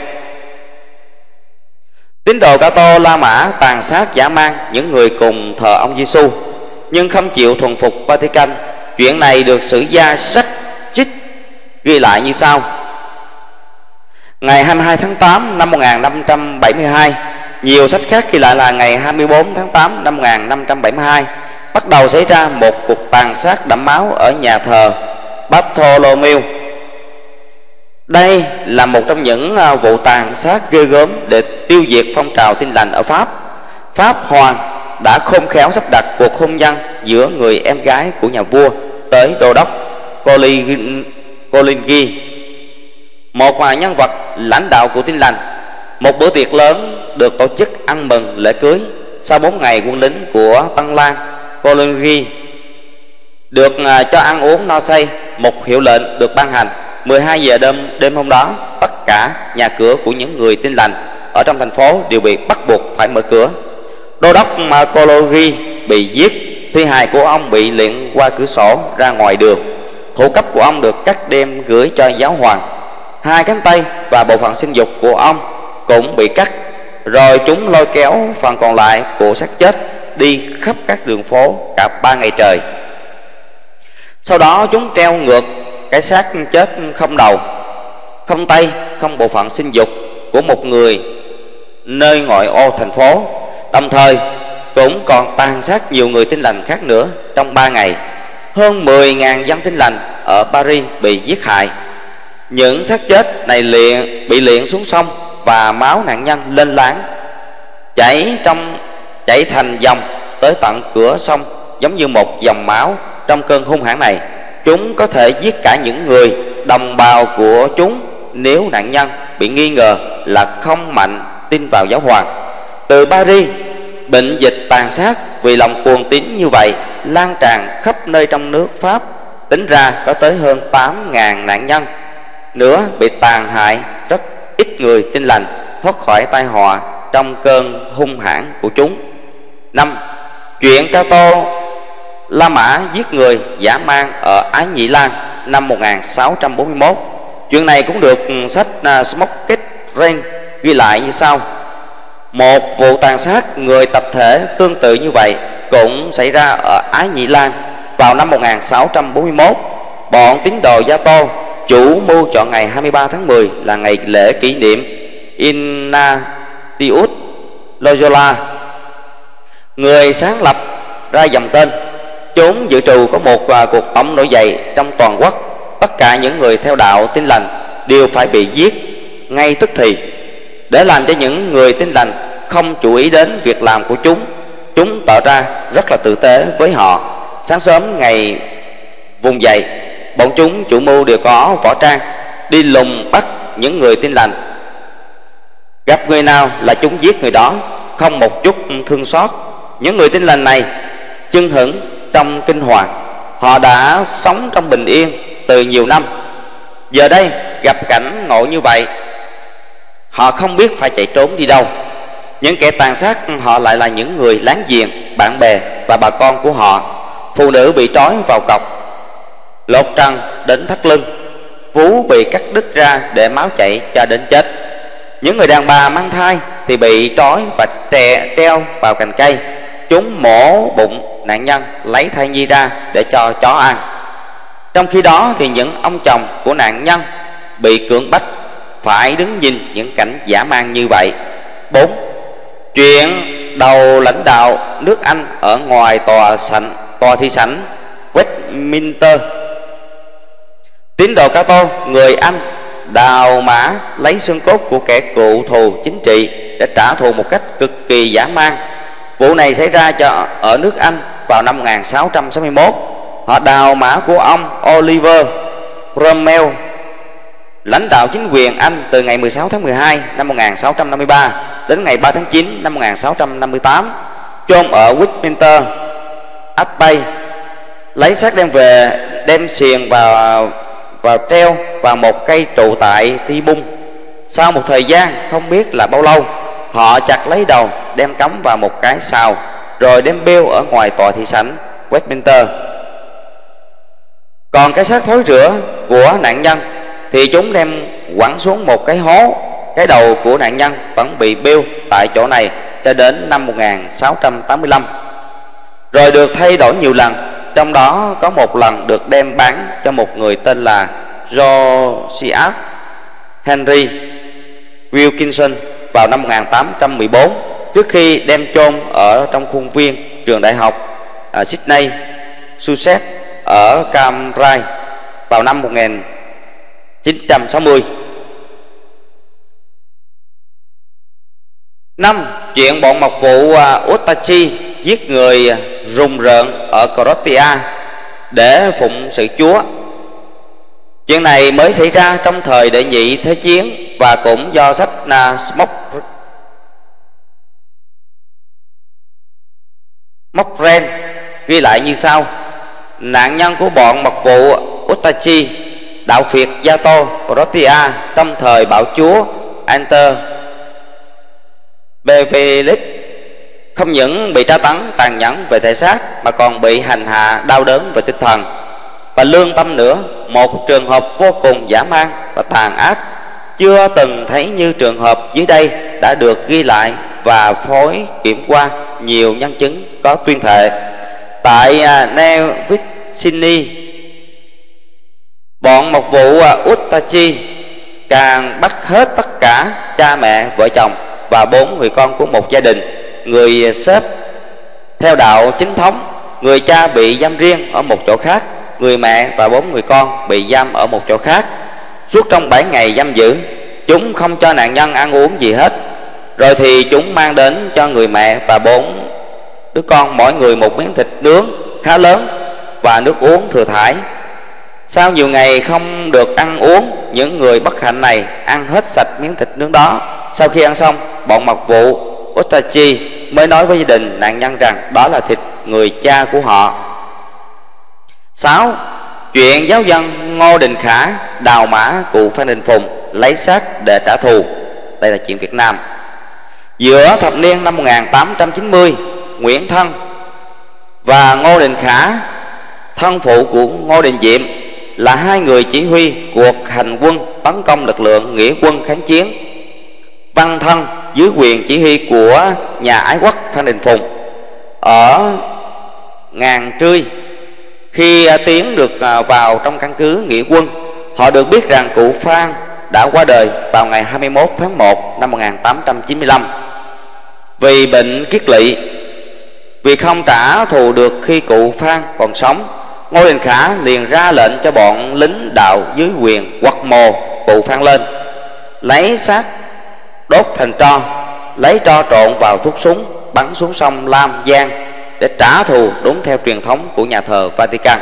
Tín đồ Cato La Mã tàn sát dã man những người cùng thờ ông Giêsu, nhưng không chịu thuần phục Vatican. Chuyện này được sử gia Jacques ghi lại như sau: ngày 22 tháng 8 năm 1572, nhiều sách khác ghi lại là ngày 24 tháng 8 năm 1572, bắt đầu xảy ra một cuộc tàn sát đẫm máu ở nhà thờ Bartholomew. Đây là một trong những vụ tàn sát ghê gớm để tiêu diệt phong trào Tin lành ở Pháp. Pháp Hoàng đã khôn khéo sắp đặt cuộc hôn nhân giữa người em gái của nhà vua tới đô đốc Coligny, một nhân vật lãnh đạo của Tin lành. Một bữa tiệc lớn được tổ chức ăn mừng lễ cưới. Sau 4 ngày, quân lính của Tân Lang Coligny được cho ăn uống no say. Một hiệu lệnh được ban hành: 12 giờ đêm hôm đó, tất cả nhà cửa của những người Tin lành ở trong thành phố đều bị bắt buộc phải mở cửa. Đô đốc Coligny bị giết, thi hài của ông bị liệng qua cửa sổ ra ngoài đường. Thủ cấp của ông được cắt đem gửi cho giáo hoàng. 2 cánh tay và bộ phận sinh dục của ông cũng bị cắt, rồi chúng lôi kéo phần còn lại của xác chết đi khắp các đường phố cả 3 ngày trời. Sau đó chúng treo ngược cái xác chết không đầu, không tay, không bộ phận sinh dục của một người nơi ngoại ô thành phố. Đồng thời cũng còn tàn sát nhiều người Tin lành khác nữa. Trong 3 ngày, hơn 10.000 dân Tin lành ở Paris bị giết hại. Những xác chết này bị liệng xuống sông, và máu nạn nhân lên láng chảy thành dòng tới tận cửa sông, giống như một dòng máu. Trong cơn hung hãn này, chúng có thể giết cả những người đồng bào của chúng nếu nạn nhân bị nghi ngờ là không mạnh tin vào giáo hoàng. Từ Paris, bệnh dịch tàn sát vì lòng cuồng tín như vậy lan tràn khắp nơi trong nước Pháp. Tính ra có tới hơn 8.000 nạn nhân nữa bị tàn hại. Rất ít người Tin lành thoát khỏi tai họa trong cơn hung hãn của chúng. 5. Chuyện Cato La Mã giết người dã man ở Ái Nhĩ Lan năm 1641. Chuyện này cũng được sách Smockett Rain ghi lại như sau: một vụ tàn sát người tập thể tương tự như vậy cũng xảy ra ở Ái Nhĩ Lan vào năm 1641. Bọn tín đồ Gia Tô chủ mưu chọn ngày 23 tháng 10 là ngày lễ kỷ niệm Ignatius Loyola, người sáng lập ra dòng tên. Chúng dự trù có một cuộc tổng nổi dậy trong toàn quốc. Tất cả những người theo đạo Tin Lành đều phải bị giết ngay tức thì. Để làm cho những người Tin Lành không chú ý đến việc làm của chúng tỏ ra rất là tử tế với họ. Sáng sớm ngày vùng dậy, bọn chúng chủ mưu đều có võ trang, đi lùng bắt những người Tin Lành. Gặp người nào là chúng giết người đó, không một chút thương xót. Những người Tin Lành này chưng hửng trong kinh hoàng. Họ đã sống trong bình yên từ nhiều năm. Giờ đây gặp cảnh ngộ như vậy, họ không biết phải chạy trốn đi đâu. Những kẻ tàn sát họ lại là những người láng giềng, bạn bè và bà con của họ. Phụ nữ bị trói vào cọc, lột trần đến thắt lưng, vú bị cắt đứt ra để máu chảy cho đến chết. Những người đàn bà mang thai thì bị trói và treo vào cành cây. Chúng mổ bụng nạn nhân, lấy thai nhi ra để cho chó ăn. Trong khi đó thì những ông chồng của nạn nhân bị cưỡng bách phải đứng nhìn những cảnh dã man như vậy. 4. Chuyện đầu lãnh đạo nước Anh ở ngoài tòa thị sảnh Westminster. Tín đồ Ca Tô người Anh đào mã lấy xương cốt của kẻ cựu thù chính trị để trả thù một cách cực kỳ dã man. Vụ này xảy ra ở nước Anh vào năm 1661. Họ đào mã của ông Oliver Cromwell, lãnh đạo chính quyền Anh từ ngày 16 tháng 12 năm 1653 đến ngày 3 tháng 9 năm 1658, chôn ở Westminster Abbey. Lấy xác đem xiềng vào treo vào một cây trụ tại Thi Bung. Sau một thời gian không biết là bao lâu, họ chặt lấy đầu đem cắm vào một cái sào, rồi đem bêu ở ngoài tòa thị sảnh Westminster. Còn cái xác thối rữa của nạn nhân thì chúng đem quẳng xuống một cái hố. Cái đầu của nạn nhân vẫn bị bêu tại chỗ này cho đến năm 1685, rồi được thay đổi nhiều lần. Trong đó có một lần được đem bán cho một người tên là Josiah Henry Wilkinson vào năm 1814, trước khi đem chôn ở trong khuôn viên trường đại học Sydney, Sussex ở Cambridge vào năm 1960. 5. Chuyện bọn mật vụ Ustachi giết người rùng rợn ở Croatia để phụng sự Chúa. Chuyện này mới xảy ra trong thời Đệ Nhị Thế Chiến và cũng do sách Mokren ghi lại như sau: nạn nhân của bọn mật vụ Ustachi, đạo phiệt Gia Tô Croatia trong thời bạo chúa Ante Bevelik không những bị tra tấn tàn nhẫn về thể xác mà còn bị hành hạ đau đớn về tinh thần và lương tâm nữa. Một trường hợp vô cùng dã man và tàn ác chưa từng thấy như trường hợp dưới đây đã được ghi lại và phối kiểm qua nhiều nhân chứng có tuyên thệ. Tại Nevicini, bọn mật vụ Ustachi càng bắt hết tất cả cha mẹ, vợ chồng và 4 người con của một gia đình. Người sếp theo đạo chính thống, người cha bị giam riêng ở một chỗ khác, người mẹ và 4 người con bị giam ở một chỗ khác. Suốt trong 7 ngày giam giữ, chúng không cho nạn nhân ăn uống gì hết. Rồi thì chúng mang đến cho người mẹ và 4 đứa con mỗi người một miếng thịt nướng khá lớn và nước uống thừa thãi. Sau nhiều ngày không được ăn uống, những người bất hạnh này ăn hết sạch miếng thịt nướng đó. Sau khi ăn xong, bọn mật vụ Ustachi mới nói với gia đình nạn nhân rằng đó là thịt người cha của họ. 6. Chuyện giáo dân Ngô Đình Khả đào mã cụ Phan Đình Phùng lấy xác để trả thù. Đây là chuyện Việt Nam. Giữa thập niên năm 1890, Nguyễn Thân và Ngô Đình Khả, thân phụ của Ngô Đình Diệm, là 2 người chỉ huy cuộc hành quân tấn công lực lượng nghĩa quân kháng chiến. Văn Thân dưới quyền chỉ huy của nhà ái quốc Phan Đình Phùng. Ở Ngàn Trươi, khi tiến được vào trong căn cứ nghĩa quân, họ được biết rằng cụ Phan đã qua đời vào ngày 21 tháng 1 năm 1895 vì bệnh kiết lỵ. Vì không trả thù được khi cụ Phan còn sống, Ngô Đình Khả liền ra lệnh cho bọn lính đạo dưới quyền quật mồ cụ Phan lên, lấy xác đốt thành tro, lấy tro trộn vào thuốc súng bắn xuống sông Lam Giang để trả thù đúng theo truyền thống của nhà thờ Vatican.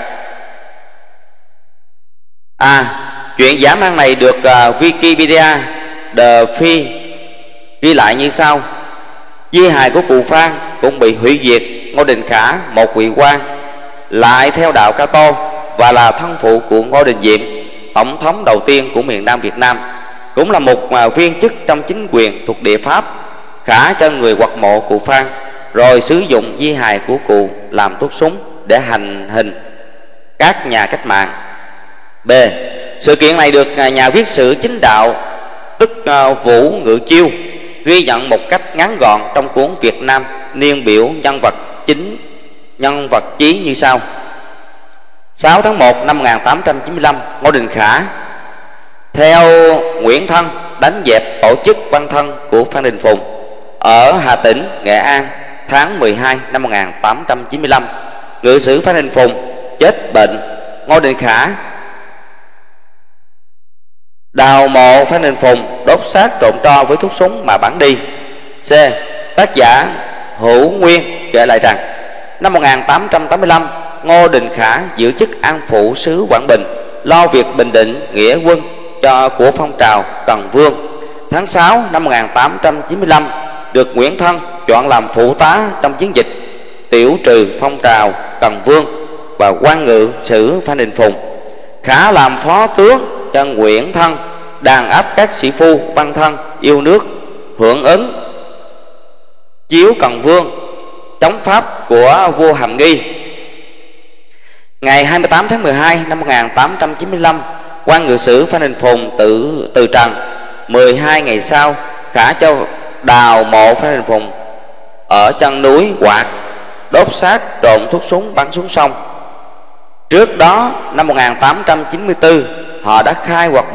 Chuyện dã man này được Wikipedia The Phi ghi lại như sau: di hài của cụ Phan cũng bị hủy diệt. Ngô Đình Khả, một vị quan lại theo đạo Ca Tô và là thân phụ của Ngô Đình Diệm, tổng thống đầu tiên của miền Nam Việt Nam, cũng là một viên chức trong chính quyền thuộc địa Pháp, Khả cho người quật mộ cụ Phan, rồi sử dụng di hài của cụ làm thuốc súng để hành hình các nhà cách mạng. B. Sự kiện này được nhà viết sử chính đạo tức Vũ Ngự Chiêu ghi nhận một cách ngắn gọn trong cuốn Việt Nam niên biểu nhân vật chí như sau: 6 tháng 1 năm 1895, Ngô Đình Khả theo Nguyễn Thân đánh dẹp tổ chức Văn Thân của Phan Đình Phùng ở Hà Tĩnh, Nghệ An tháng 12 năm 1895. Ngự sử Phan Đình Phùng chết bệnh. Ngô Đình Khả đào mộ Phan Đình Phùng, đốt xác trộn tro với thuốc súng mà bắn đi. C. Tác giả Hữu Nguyên kể lại rằng năm 1885, Ngô Đình Khả giữ chức an phụ sứ Quảng Bình, lo việc bình định nghĩa quân của phong trào Cần Vương. Tháng 6 năm 1895, được Nguyễn Thân chọn làm phụ tá trong chiến dịch tiểu trừ phong trào Cần Vương và quan ngự sử Phan Đình Phùng. Khả làm phó tướng cho Nguyễn Thân đàn áp các sĩ phu Văn Thân yêu nước, hưởng ứng chiếu Cần Vương chống Pháp của vua Hàm Nghi. Ngày 28 tháng 12 năm 1895, quan ngự sử Phan Đình Phùng từ trần. 12 ngày sau, Khả cho đào mộ Phan Đình Phùng ở chân núi Quạt, đốt xác trộn thuốc súng bắn xuống sông. Trước đó, năm 1894, họ đã khai quật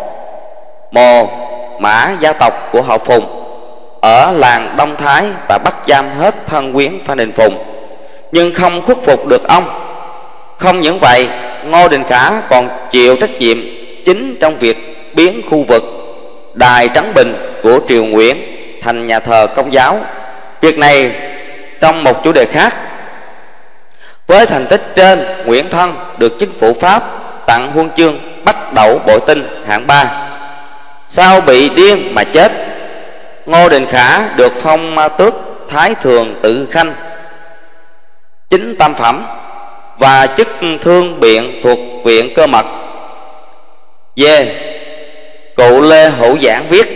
mồ mã gia tộc của họ Phùng ở làng Đông Thái và bắt giam hết thân quyến Phan Đình Phùng, nhưng không khuất phục được ông. Không những vậy, Ngô Đình Khả còn chịu trách nhiệm chính trong việc biến khu vực Đài Trấn Bình của Triều Nguyễn thành nhà thờ Công giáo. Việc này trong một chủ đề khác. Với thành tích trên, Nguyễn Thân được chính phủ Pháp tặng huân chương Bách Đậu Bội Tinh hạng 3. Sau bị điên mà chết, Ngô Đình Khả được phong tước Thái Thường Tự Khanh, chính tam phẩm và chức thương biện thuộc viện Cơ Mật. D. Cụ Lê Hữu Giảng viết: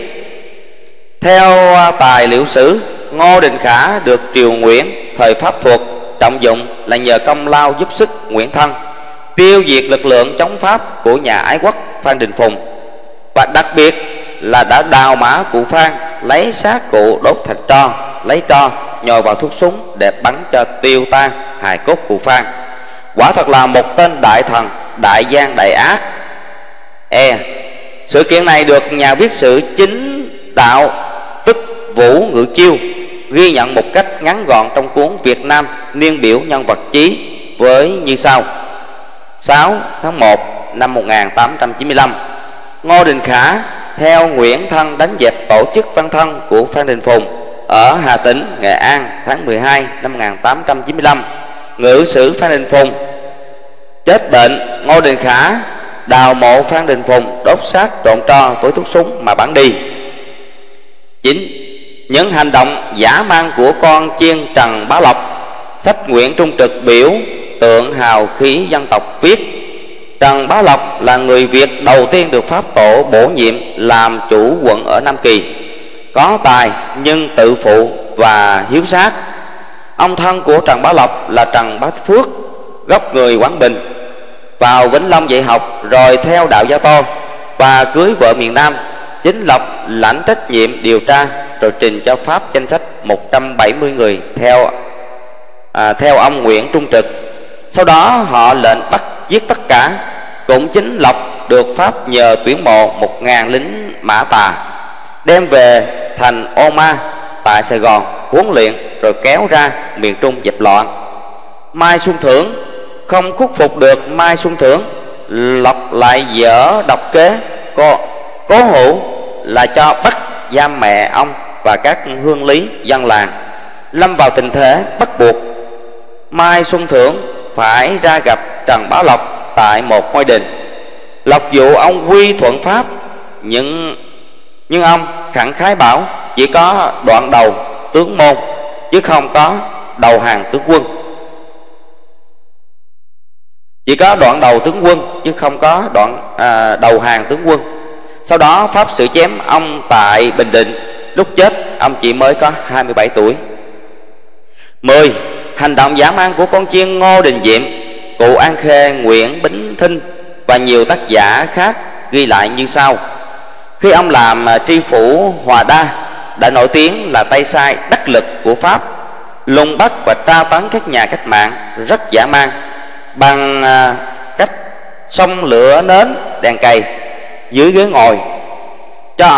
theo tài liệu sử, Ngô Đình Khả được Triều Nguyễn thời Pháp thuộc trọng dụng là nhờ công lao giúp sức Nguyễn Thân tiêu diệt lực lượng chống Pháp của nhà ái quốc Phan Đình Phùng, và đặc biệt là đã đào mã cụ Phan, lấy xác cụ đốt thành tro, lấy tro nhồi vào thuốc súng để bắn cho tiêu tan hài cốt cụ Phan. Quả thật là một tên đại thần, đại gian đại ác. E. Sự kiện này được nhà viết sử chính đạo tức Vũ Ngự Chiêu ghi nhận một cách ngắn gọn trong cuốn Việt Nam niên biểu nhân vật chí với như sau: 6 tháng 1 năm 1895, Ngô Đình Khả theo Nguyễn Thân đánh dẹp tổ chức Văn Thân của Phan Đình Phùng ở Hà Tĩnh, Nghệ An tháng 12 năm 1895. Ngự sử Phan Đình Phùng chết bệnh. Ngô Đình Khả đào mộ Phan Đình Phùng, đốt xác trộn tro với thuốc súng mà bắn đi. 9. Những hành động dã man của con chiên Trần Bá Lộc. Sách Nguyễn Trung Trực biểu tượng hào khí dân tộc viết: Trần Bá Lộc là người Việt đầu tiên được Pháp tổ bổ nhiệm làm chủ quận ở Nam Kỳ, có tài nhưng tự phụ và hiếu sát. Ông thân của Trần Bá Lộc là Trần Bá Phước, gốc người Quảng Bình, vào Vĩnh Long dạy học rồi theo đạo Gia Tô và cưới vợ miền Nam Chính Lộc lãnh trách nhiệm điều tra, rồi trình cho Pháp danh sách 170 người theo ông Nguyễn Trung Trực. Sau đó họ lệnh bắt giết tất cả. Cũng chính Lộc được Pháp nhờ tuyển mộ 1000 lính Mã Tà, đem về thành Ô Ma tại Sài Gòn huấn luyện, rồi kéo ra miền Trung dẹp loạn. Mai Xuân Thưởng không khuất phục được Mai Xuân Thưởng, Lộc lại dở độc kế cố hữu là cho bắt giam mẹ ông và các hương lý dân làng, lâm vào tình thế bắt buộc. Mai Xuân Thưởng phải ra gặp Trần Bá Lộc tại một ngôi đình. Lộc dụ ông quy thuận Pháp, nhưng ông khẳng khái bảo chỉ có đoạn đầu tướng môn, chứ không có đầu hàng tướng quân. Chỉ có đoạn đầu tướng quân, chứ không có đầu hàng tướng quân. Sau đó Pháp xử chém ông tại Bình Định. Lúc chết ông chỉ mới có 27 tuổi. 10. Hành động dã man của con chiên Ngô Đình Diệm, cụ An Khê, Nguyễn Bính Thinh và nhiều tác giả khác ghi lại như sau. Khi ông làm tri phủ Hòa Đa, đã nổi tiếng là tay sai đắc lực của Pháp, lùng bắt và tra tấn các nhà cách mạng rất dã man, bằng cách xông lửa nến đèn cày dưới ghế ngồi, cho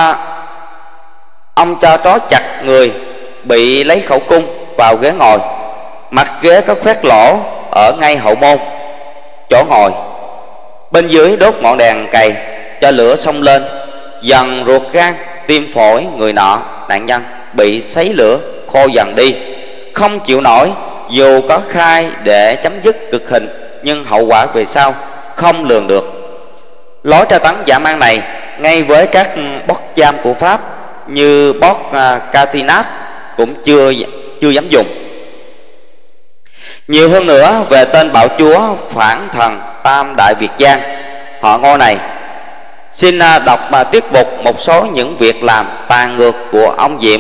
ông cho trói chặt người bị lấy khẩu cung vào ghế ngồi. Mặt ghế có khoét lỗ ở ngay hậu môn chỗ ngồi. Bên dưới đốt ngọn đèn cày cho lửa xông lên, dần ruột gan tim phổi người nọ nạn nhân bị sấy lửa khô dần đi, không chịu nổi. Dù có khai để chấm dứt cực hình, nhưng hậu quả về sau không lường được. Lối tra tấn dã man này ngay với các bót giam của Pháp như bót Catinat cũng chưa dám dùng. Nhiều hơn nữa về tên bạo chúa phản thần Tam Đại Việt Giang, họ Ngô này. Xin đọc tiết mục một số những việc làm tàn ngược của ông Diệm.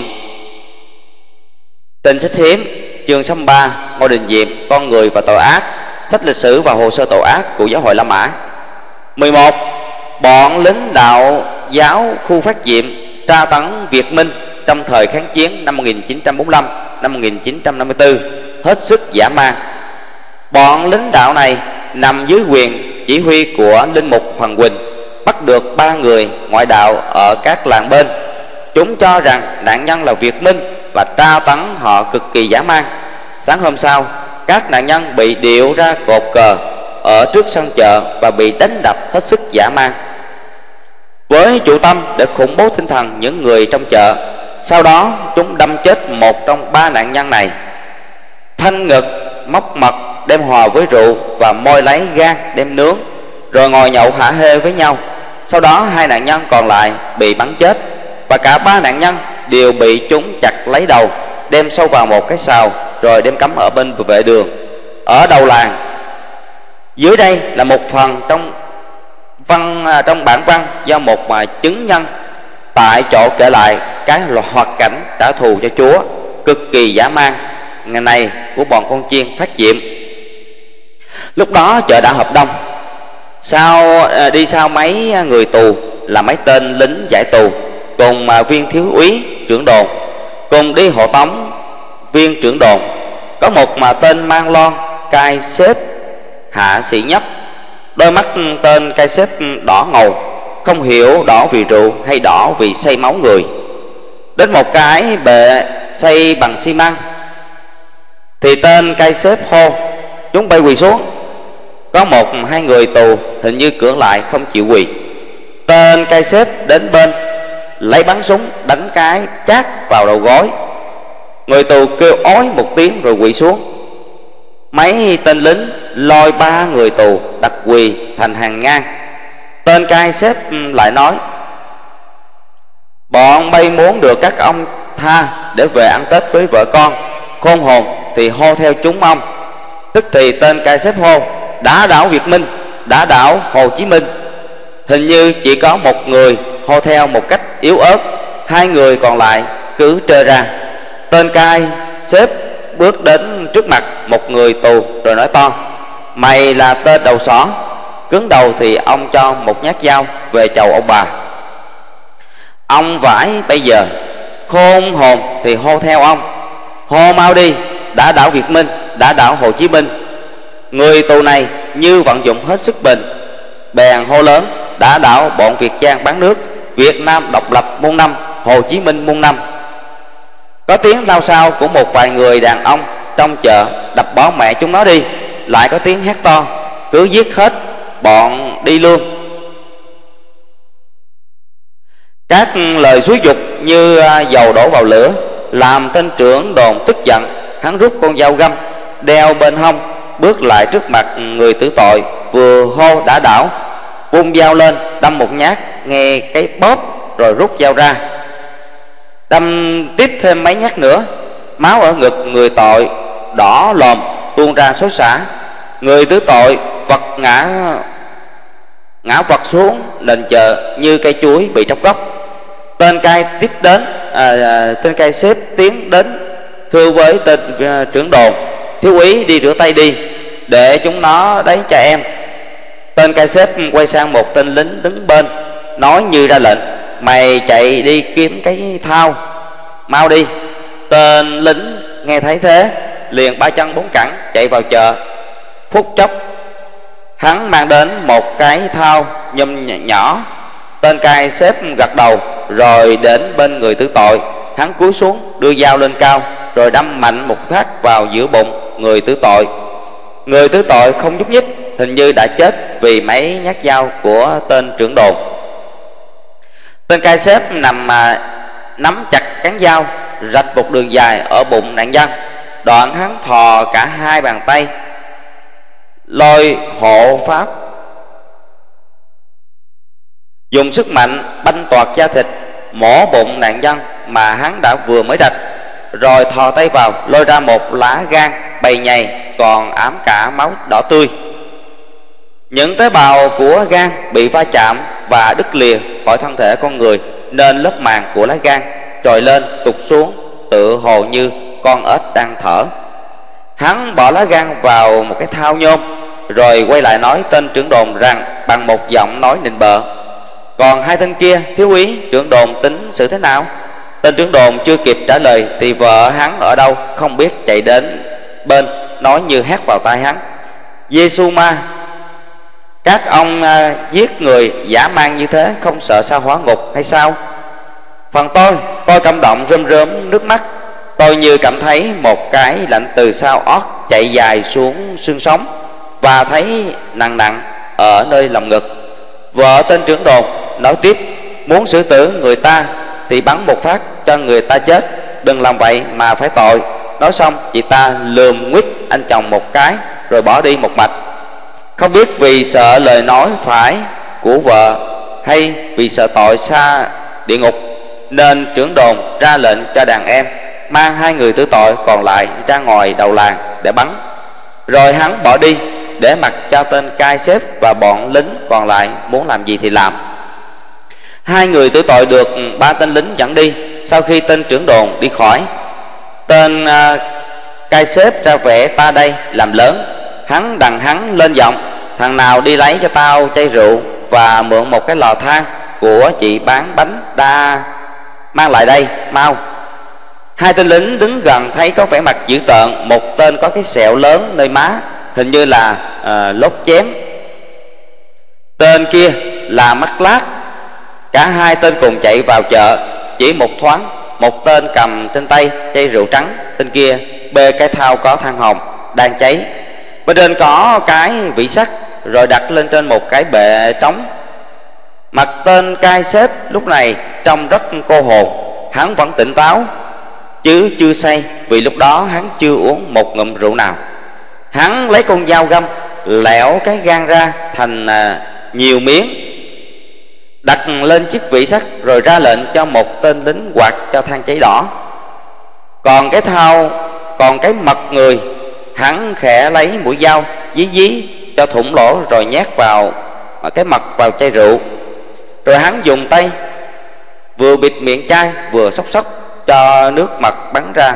Tên sách hiếm, chương 63, Ngô Đình Diệm, con người và tội ác, sách lịch sử và hồ sơ tội ác của giáo hội La Mã. 11. Bọn lính đạo giáo khu Phát Diệm tra tấn Việt Minh trong thời kháng chiến năm 1945, năm 1954 hết sức dã man. Bọn lính đạo này nằm dưới quyền chỉ huy của linh mục Hoàng Quỳnh, bắt được 3 người ngoại đạo ở các làng bên. Chúng cho rằng nạn nhân là Việt Minh và tra tấn họ cực kỳ dã man. Sáng hôm sau, các nạn nhân bị điệu ra cột cờ ở trước sân chợ và bị đánh đập hết sức dã man, với chủ tâm để khủng bố tinh thần những người trong chợ. Sau đó chúng đâm chết một trong 3 nạn nhân này, thanh ngực, móc mật đem hòa với rượu và môi lấy gan đem nướng, rồi ngồi nhậu hả hê với nhau. Sau đó 2 nạn nhân còn lại bị bắn chết, và cả 3 nạn nhân đều bị chúng chặt lấy đầu, đem sâu vào một cái sào, rồi đem cắm ở bên vệ đường ở đầu làng. Dưới đây là một phần trong bản văn do một chứng nhân tại chỗ kể lại cái hoạt cảnh trả thù cho Chúa cực kỳ dã man ngày này của bọn con chiên Phát Diệm. Lúc đó chợ đã họp đông. Đi sau mấy người tù là mấy tên lính giải tù cùng viên thiếu úy trưởng đồn, cùng đi hộ tống viên trưởng đồn. Có một tên mang lon cai xếp hạ sĩ nhất. Đôi mắt tên cai xếp đỏ ngầu, không hiểu đỏ vì rượu hay đỏ vì say máu người. Đến một cái bệ xây bằng xi măng thì tên cai xếp hô: chúng bay quỳ xuống. Có 1-2 người tù hình như cưỡng lại không chịu quỳ. Tên cai xếp đến bên lấy bắn súng đánh cái chát vào đầu gối. Người tù kêu ói một tiếng rồi quỳ xuống. Mấy tên lính lôi 3 người tù đặt quỳ thành hàng ngang. Tên cai xếp lại nói: bọn bay muốn được các ông tha để về ăn Tết với vợ con. Khôn hồn thì hô theo chúng ông. Tức thì tên cai xếp hô: đã đảo Việt Minh, đã đảo Hồ Chí Minh. Hình như chỉ có một người hô theo một cách yếu ớt, 2 người còn lại cứ trơ ra. Tên cai xếp bước đến trước mặt một người tù rồi nói to: mày là tên đầu sỏ. Cứng đầu thì ông cho một nhát dao về chầu ông bà. Ông vãi bây giờ, khôn hồn thì hô theo ông. Hô mau đi, đã đảo Việt Minh, đã đảo Hồ Chí Minh. Người tù này như vận dụng hết sức bình, bèn hô lớn: đã đảo bọn Việt Giang bán nước, Việt Nam độc lập muôn năm, Hồ Chí Minh muôn năm. Có tiếng lao xao của một vài người đàn ông trong chợ: đập bỏ mẹ chúng nó đi. Lại có tiếng hét to: cứ giết hết bọn đi luôn. Các lời xúi giục như dầu đổ vào lửa, làm tên trưởng đồn tức giận. Hắn rút con dao găm đeo bên hông, bước lại trước mặt người tử tội, vừa hô đã đảo, vung dao lên đâm một nhát, nghe cái bóp rồi rút dao ra, đâm tiếp thêm mấy nhát nữa. Máu ở ngực người tội đỏ lòm tuôn ra xối xả. Người tử tội vật ngã vật xuống nền chợ như cây chuối bị tróc gốc. Tên cai tiếp đến, tên cai xếp tiến đến thưa với tên trưởng đồn: thiếu úy đi rửa tay đi, để chúng nó đấy cho em. Tên cai xếp quay sang một tên lính đứng bên, nói như ra lệnh: mày chạy đi kiếm cái thao, mau đi. Tên lính nghe thấy thế liền ba chân bốn cẳng chạy vào chợ. Phút chốc hắn mang đến một cái thao nhum nhỏ. Tên cai xếp gật đầu rồi đến bên người tử tội. Hắn cúi xuống đưa dao lên cao rồi đâm mạnh một phát vào giữa bụng người tử tội. Người tử tội không nhúc nhích, hình như đã chết vì mấy nhát dao của tên trưởng đồn. Tên cai xếp nắm chặt cán dao, rạch một đường dài ở bụng nạn nhân. Đoạn hắn thò cả hai bàn tay, lôi hộ pháp, dùng sức mạnh banh toạc da thịt, mổ bụng nạn nhân mà hắn đã vừa mới rạch. Rồi thò tay vào lôi ra một lá gan bầy nhầy còn ám cả máu đỏ tươi. Những tế bào của gan bị va chạm và đứt lìa khỏi thân thể con người, nên lớp màng của lá gan trồi lên tụt xuống, tựa hồ như con ếch đang thở. Hắn bỏ lá gan vào một cái thao nhôm, rồi quay lại nói tên trưởng đồn rằng bằng một giọng nói nịnh bợ: còn hai tên kia, thiếu úy, trưởng đồn tính xử thế nào? Tên trưởng đồn chưa kịp trả lời thì vợ hắn ở đâu không biết chạy đến bên, nói như hét vào tai hắn: Giê-xu ma, các ông giết người dã man như thế, không sợ sao hỏa ngục hay sao? Phần tôi cảm động rơm rớm nước mắt. Tôi như cảm thấy một cái lạnh từ sau ót chạy dài xuống xương sống, và thấy nặng nặng ở nơi lòng ngực. Vợ tên trưởng đồn nói tiếp: muốn xử tử người ta thì bắn một phát cho người ta chết, đừng làm vậy mà phải tội. Nói xong chị ta lườm nguyết anh chồng một cái rồi bỏ đi một mạch. Không biết vì sợ lời nói phải của vợ hay vì sợ tội xa địa ngục, nên trưởng đồn ra lệnh cho đàn em mang hai người tử tội còn lại ra ngoài đầu làng để bắn. Rồi hắn bỏ đi, để mặc cho tên cai xếp và bọn lính còn lại muốn làm gì thì làm. Hai người tử tội được ba tên lính dẫn đi. Sau khi tên trưởng đồn đi khỏi, tên cai xếp ra vẻ ta đây làm lớn. Hắn đằng hắn lên giọng: thằng nào đi lấy cho tao chai rượu và mượn một cái lò than của chị bán bánh đa, mang lại đây mau. Hai tên lính đứng gần thấy có vẻ mặt dữ tợn. Một tên có cái sẹo lớn nơi má, hình như là lốp chém. Tên kia là mắt lát. Cả hai tên cùng chạy vào chợ. Chỉ một thoáng, một tên cầm trên tay chai rượu trắng, tên kia bê cái thau có than hồng đang cháy. Bên trên có cái vỉ sắt, rồi đặt lên trên một cái bệ trống. Mặt tên cai xếp lúc này trông rất cô hồn. Hắn vẫn tỉnh táo chứ chưa say, vì lúc đó hắn chưa uống một ngụm rượu nào. Hắn lấy con dao găm lẹo cái gan ra thành nhiều miếng, đặt lên chiếc vỉ sắt, rồi ra lệnh cho một tên lính quạt cho than cháy đỏ. Còn cái mật người, hắn khẽ lấy mũi dao dí cho thủng lỗ, rồi nhét vào cái mật vào chai rượu. Rồi hắn dùng tay vừa bịt miệng chai vừa xóc cho nước mật bắn ra.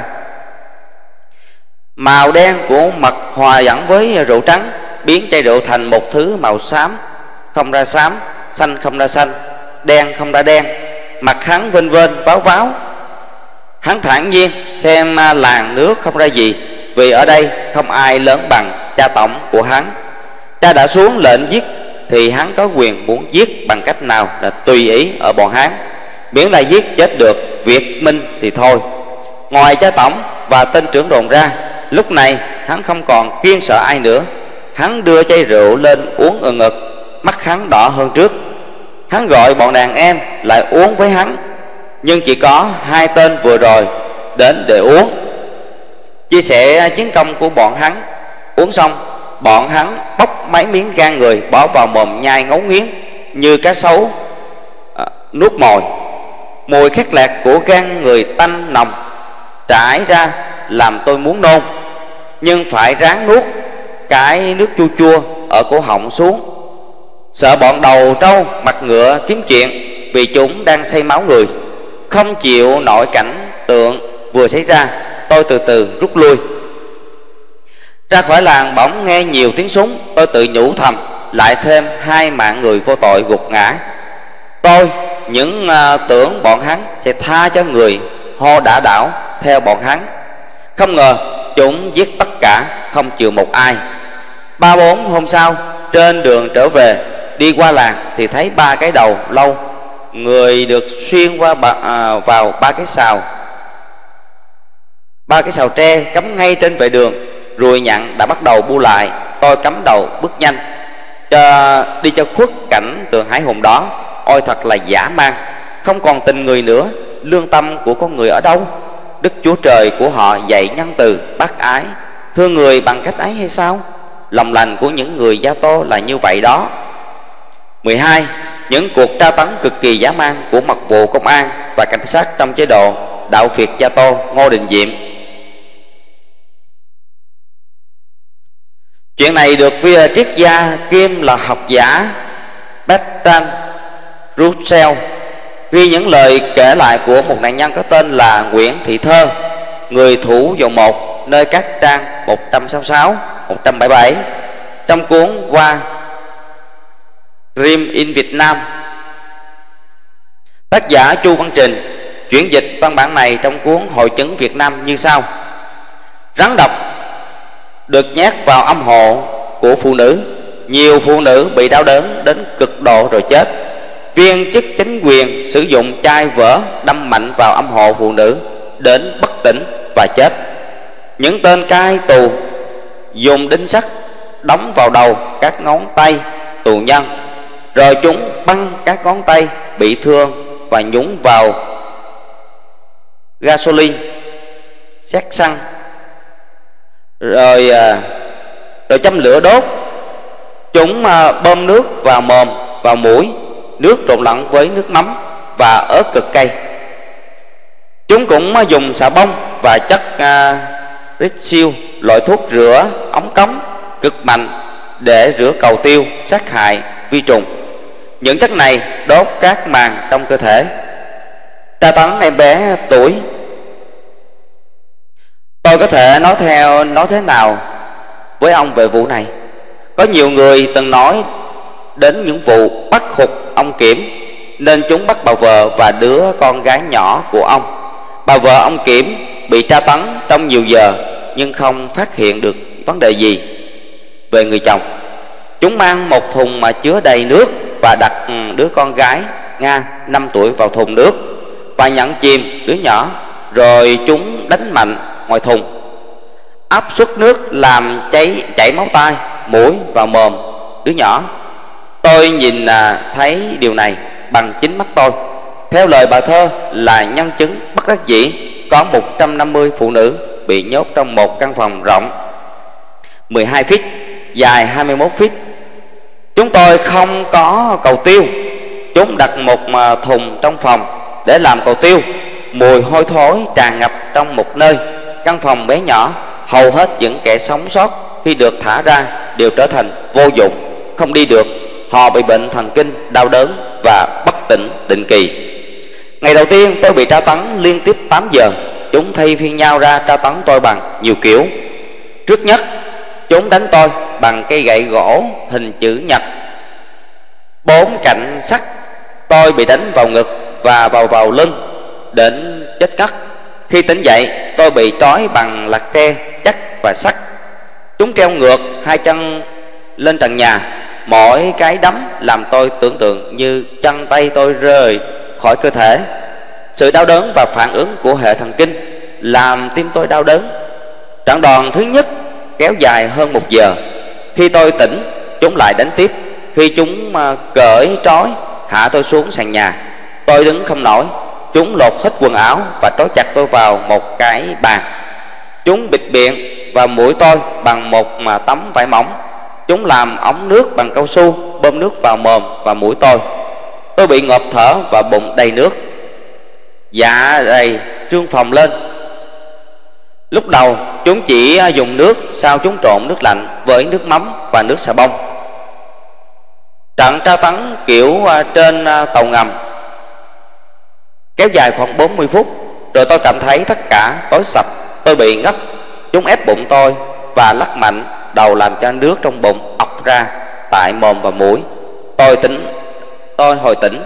Màu đen của mật hòa lẫn với rượu trắng, biến chai rượu thành một thứ màu xám không ra xám, xanh không ra xanh, đen không ra đen. mặt hắn vênh vênh váo váo. Hắn thản nhiên xem làn nước không ra gì, vì ở đây không ai lớn bằng cha tổng của hắn. Cha đã xuống lệnh giết thì hắn có quyền muốn giết bằng cách nào là tùy ý ở bọn Hán, miễn là giết chết được Việt Minh thì thôi. Ngoài cha tổng và tên trưởng đồn ra, lúc này hắn không còn kiêng sợ ai nữa. Hắn đưa chai rượu lên uống ừng ực, mắt hắn đỏ hơn trước. Hắn gọi bọn đàn em lại uống với hắn, nhưng chỉ có 2 tên vừa rồi đến để uống. Chia sẻ chiến công của bọn hắn. Uống xong, bọn hắn bóc mấy miếng gan người bỏ vào mồm nhai ngấu nghiến như cá sấu nuốt mồi. Mùi khét lẹt của gan người tanh nồng trải ra làm tôi muốn nôn, nhưng phải ráng nuốt cái nước chua chua ở cổ họng xuống. Sợ bọn đầu trâu mặt ngựa kiếm chuyện, vì chúng đang say máu người. Không chịu nổi cảnh tượng vừa xảy ra, tôi từ từ rút lui. Ra khỏi làng bỗng nghe nhiều tiếng súng. Tôi tự nhủ thầm, lại thêm 2 mạng người vô tội gục ngã. Tôi những tưởng bọn hắn sẽ tha cho người hô đã đảo theo bọn hắn. Không ngờ chúng giết tất cả, không chừa một ai. 3-4 hôm sau, trên đường trở về, đi qua làng thì thấy 3 cái đầu lâu người được xuyên qua vào 3 cái sào. 3 cái sào tre cắm ngay trên vệ đường. Ruồi nhặn đã bắt đầu bu lại. Tôi cắm đầu bước nhanh đi cho khuất cảnh tượng hải hùng đó. Ôi thật là dã man, không còn tình người nữa. Lương tâm của con người ở đâu? Đức Chúa Trời của họ dạy nhân từ, bác ái, thương người bằng cách ấy hay sao? Lòng lành của những người Gia Tô là như vậy đó. 12. Những cuộc tra tấn cực kỳ dã man của mật vụ công an và cảnh sát trong chế độ đạo Việt Gia Tô Ngô Đình Diệm. Chuyện này được triết gia kiêm là học giả Bertrand Russell ghi những lời kể lại của một nạn nhân có tên là Nguyễn Thị Thơ, người thủ dầu 1, nơi các trang 166, 177 trong cuốn Qua Rim in Việt Nam. Tác giả Chu Văn Trình chuyển dịch văn bản này trong cuốn Hội chứng Việt Nam như sau: rắn độc được nhét vào âm hộ của phụ nữ. Nhiều phụ nữ bị đau đớn đến cực độ rồi chết. Viên chức chính quyền sử dụng chai vỡ đâm mạnh vào âm hộ phụ nữ đến bất tỉnh và chết. Những tên cai tù dùng đinh sắt đóng vào đầu các ngón tay tù nhân, rồi chúng băng các ngón tay bị thương và nhúng vào gasoline, xét xăng, rồi châm lửa đốt. Chúng bơm nước vào mồm, vào mũi, nước trộn lẫn với nước mắm và ớt cực cay. Chúng cũng dùng xà bông và chất Ritsil, loại thuốc rửa ống cống cực mạnh để rửa cầu tiêu, sát hại vi trùng. Những chất này đốt các màng trong cơ thể, tra tấn em bé tuổi. Tôi có thể nói thế nào với ông về vụ này? Có nhiều người từng nói đến những vụ bắt hụt ông Kiểm, nên chúng bắt bà vợ và đứa con gái nhỏ của ông. Bà vợ ông Kiểm bị tra tấn trong nhiều giờ nhưng không phát hiện được vấn đề gì về người chồng. Chúng mang một thùng mà chứa đầy nước và đặt đứa con gái Nga 5 tuổi vào thùng nước và nhận chìm đứa nhỏ, rồi chúng đánh mạnh ngoài thùng. Áp suất nước làm chảy máu tai, mũi và mồm đứa nhỏ. Tôi nhìn thấy điều này bằng chính mắt tôi. Theo lời bà Thơ là nhân chứng bất đắc dĩ, có 150 phụ nữ bị nhốt trong một căn phòng rộng 12 feet, dài 21 feet. Chúng tôi không có cầu tiêu. Chúng đặt một thùng trong phòng để làm cầu tiêu. Mùi hôi thối tràn ngập trong một nơi. Căn phòng bé nhỏ. Hầu hết những kẻ sống sót khi được thả ra đều trở thành vô dụng, không đi được. Họ bị bệnh thần kinh, đau đớn và bất tỉnh định kỳ. Ngày đầu tiên tôi bị tra tấn liên tiếp 8 giờ. Chúng thay phiên nhau ra tra tấn tôi bằng nhiều kiểu. Trước nhất, chúng đánh tôi bằng cây gậy gỗ hình chữ nhật 4 cạnh sắt. Tôi bị đánh vào ngực và vào lưng đến chết ngất. Khi tỉnh dậy, tôi bị trói bằng lạt tre chắc và sắt. Chúng treo ngược hai chân lên trần nhà, mỗi cái đấm làm tôi tưởng tượng như chân tay tôi rời khỏi cơ thể. Sự đau đớn và phản ứng của hệ thần kinh làm tim tôi đau đớn. Trận đòn thứ nhất kéo dài hơn 1 giờ. Khi tôi tỉnh, chúng lại đánh tiếp. Khi chúng cởi trói hạ tôi xuống sàn nhà, tôi đứng không nổi. Chúng lột hết quần áo và trói chặt tôi vào một cái bàn. Chúng bịt miệng và mũi tôi bằng một tấm vải mỏng. Chúng làm ống nước bằng cao su, bơm nước vào mồm và mũi tôi. Tôi bị ngộp thở và bụng đầy nước, dạ dày trương phồng lên. Lúc đầu chúng chỉ dùng nước, sau chúng trộn nước lạnh với nước mắm và nước xà bông. Trận tra tấn kiểu trên tàu ngầm kéo dài khoảng 40 phút, rồi tôi cảm thấy tất cả tối sập. Tôi bị ngất. Chúng ép bụng tôi và lắc mạnh đầu làm cho nước trong bụng ọc ra tại mồm và mũi. Tôi hồi tỉnh.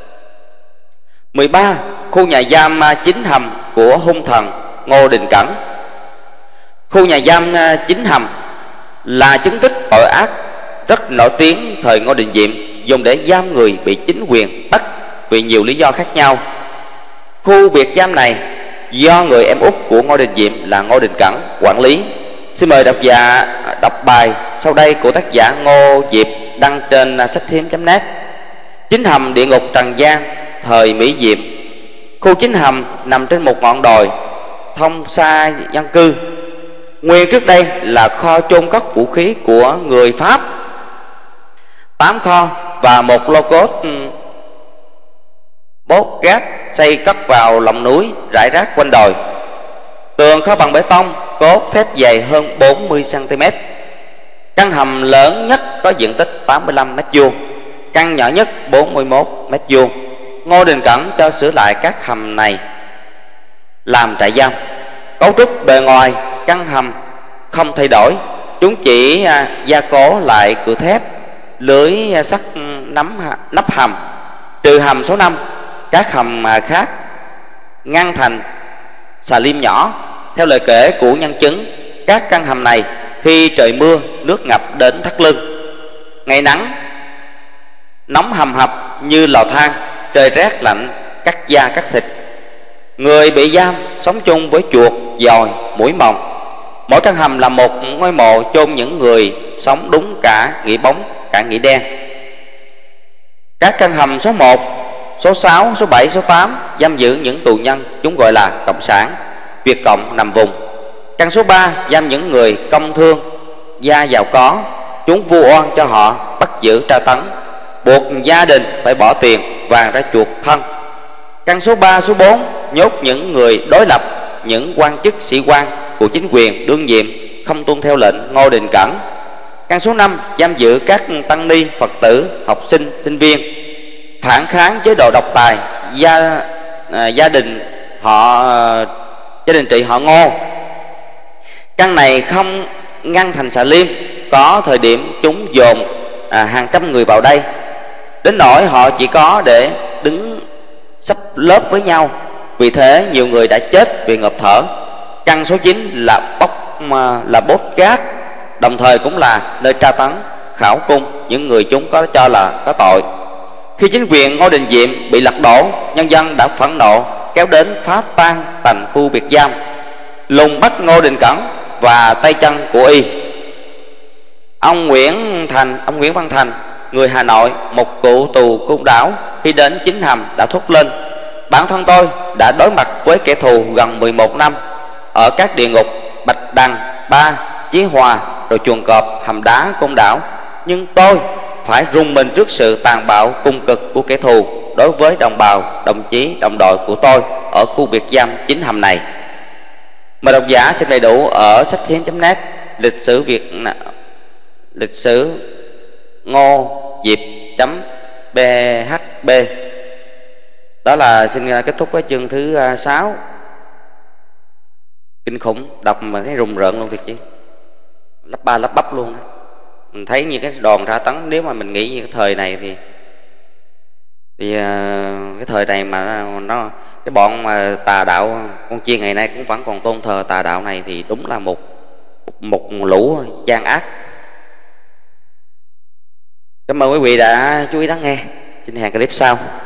13. Khu nhà giam 9 hầm của hung thần Ngô Đình Cẩn. Khu nhà giam 9 hầm là chứng tích tội ác rất nổi tiếng thời Ngô Đình Diệm, dùng để giam người bị chính quyền bắt vì nhiều lý do khác nhau. Khu biệt giam này do người em út của Ngô Đình Diệm là Ngô Đình Cẩn quản lý. Xin mời độc giả đọc bài sau đây của tác giả Ngô Diệp đăng trên sách hiếm.net. 9 hầm địa ngục Trần gian thời Mỹ Diệm. Khu 9 hầm nằm trên một ngọn đồi thông xa dân cư. Nguyên trước đây là kho chôn cất vũ khí của người Pháp, 8 kho và một lô cốt bốt gác xây cất vào lòng núi rải rác quanh đồi. Tường kho bằng bê tông, cốt thép dày hơn 40 cm. Căn hầm lớn nhất có diện tích 85 m², căn nhỏ nhất 41 m². Ngô Đình Cẩn cho sửa lại các hầm này làm trại giam. Cấu trúc bề ngoài căn hầm không thay đổi, chúng chỉ gia cố lại cửa thép, lưới sắt nắp hầm. Trừ hầm số 5, các hầm khác ngăn thành xà lim nhỏ. Theo lời kể của nhân chứng, các căn hầm này khi trời mưa nước ngập đến thắt lưng. Ngày nắng nóng hầm hập như lò than, trời rét lạnh cắt da cắt thịt. Người bị giam sống chung với chuột, dòi, muỗi mồng. Mỗi căn hầm là một ngôi mộ chôn những người sống đúng cả nghĩa bóng cả nghĩa đen. Các căn hầm số 1, số 6, số 7, số 8 giam giữ những tù nhân chúng gọi là cộng sản, Việt Cộng nằm vùng. Căn số 3 giam những người công thương, gia giàu có, chúng vu oan cho họ, bắt giữ tra tấn, buộc gia đình phải bỏ tiền vàng ra chuộc thân. Căn số 3, số 4 nhốt những người đối lập, những quan chức sĩ quan của chính quyền đương nhiệm không tuân theo lệnh Ngô Đình Cẩn. Căn số 5 giam giữ các tăng ni, Phật tử, học sinh, sinh viên phản kháng chế độ độc tài, gia đình trị họ Ngô. Căn này không ngăn thành xà lim, có thời điểm chúng dồn hàng trăm người vào đây, đến nỗi họ chỉ có để đứng sắp lớp với nhau. Vì thế nhiều người đã chết vì ngộp thở. Căn số 9 là bốt gác, đồng thời cũng là nơi tra tấn, khảo cung những người chúng có cho là có tội. Khi chính quyền Ngô Đình Diệm bị lật đổ, nhân dân đã phẫn nộ kéo đến phá tan tành khu biệt giam, lùng bắt Ngô Đình Cẩn và tay chân của y. Ông Nguyễn Văn Thành, người Hà Nội, một cựu tù Côn Đảo, khi đến 9 hầm đã thốt lên: bản thân tôi đã đối mặt với kẻ thù gần 11 năm ở các địa ngục Bạch Đằng, Ba, Chí Hòa, rồi Chuồng Cọp, hầm đá, Côn Đảo, nhưng tôi phải rùng mình trước sự tàn bạo cung cực của kẻ thù đối với đồng bào, đồng chí, đồng đội của tôi ở khu biệt giam 9 hầm này. Mời độc giả xem đầy đủ ở sách hiếm.net lịch sử Ngô Diệp.phb. Đó là xin kết thúc cái chương thứ 6. Kinh khủng, đọc mà thấy rùng rợn luôn thiệt chứ, lắp ba lắp bắp luôn đó. Mình thấy như cái đòn tra tấn, nếu mà mình nghĩ như cái thời này thì Thì cái thời này mà cái bọn mà tà đạo con chiên ngày nay cũng vẫn còn tôn thờ tà đạo này thì đúng là một lũ gian ác. Cảm ơn quý vị đã chú ý lắng nghe. Xin hẹn clip sau.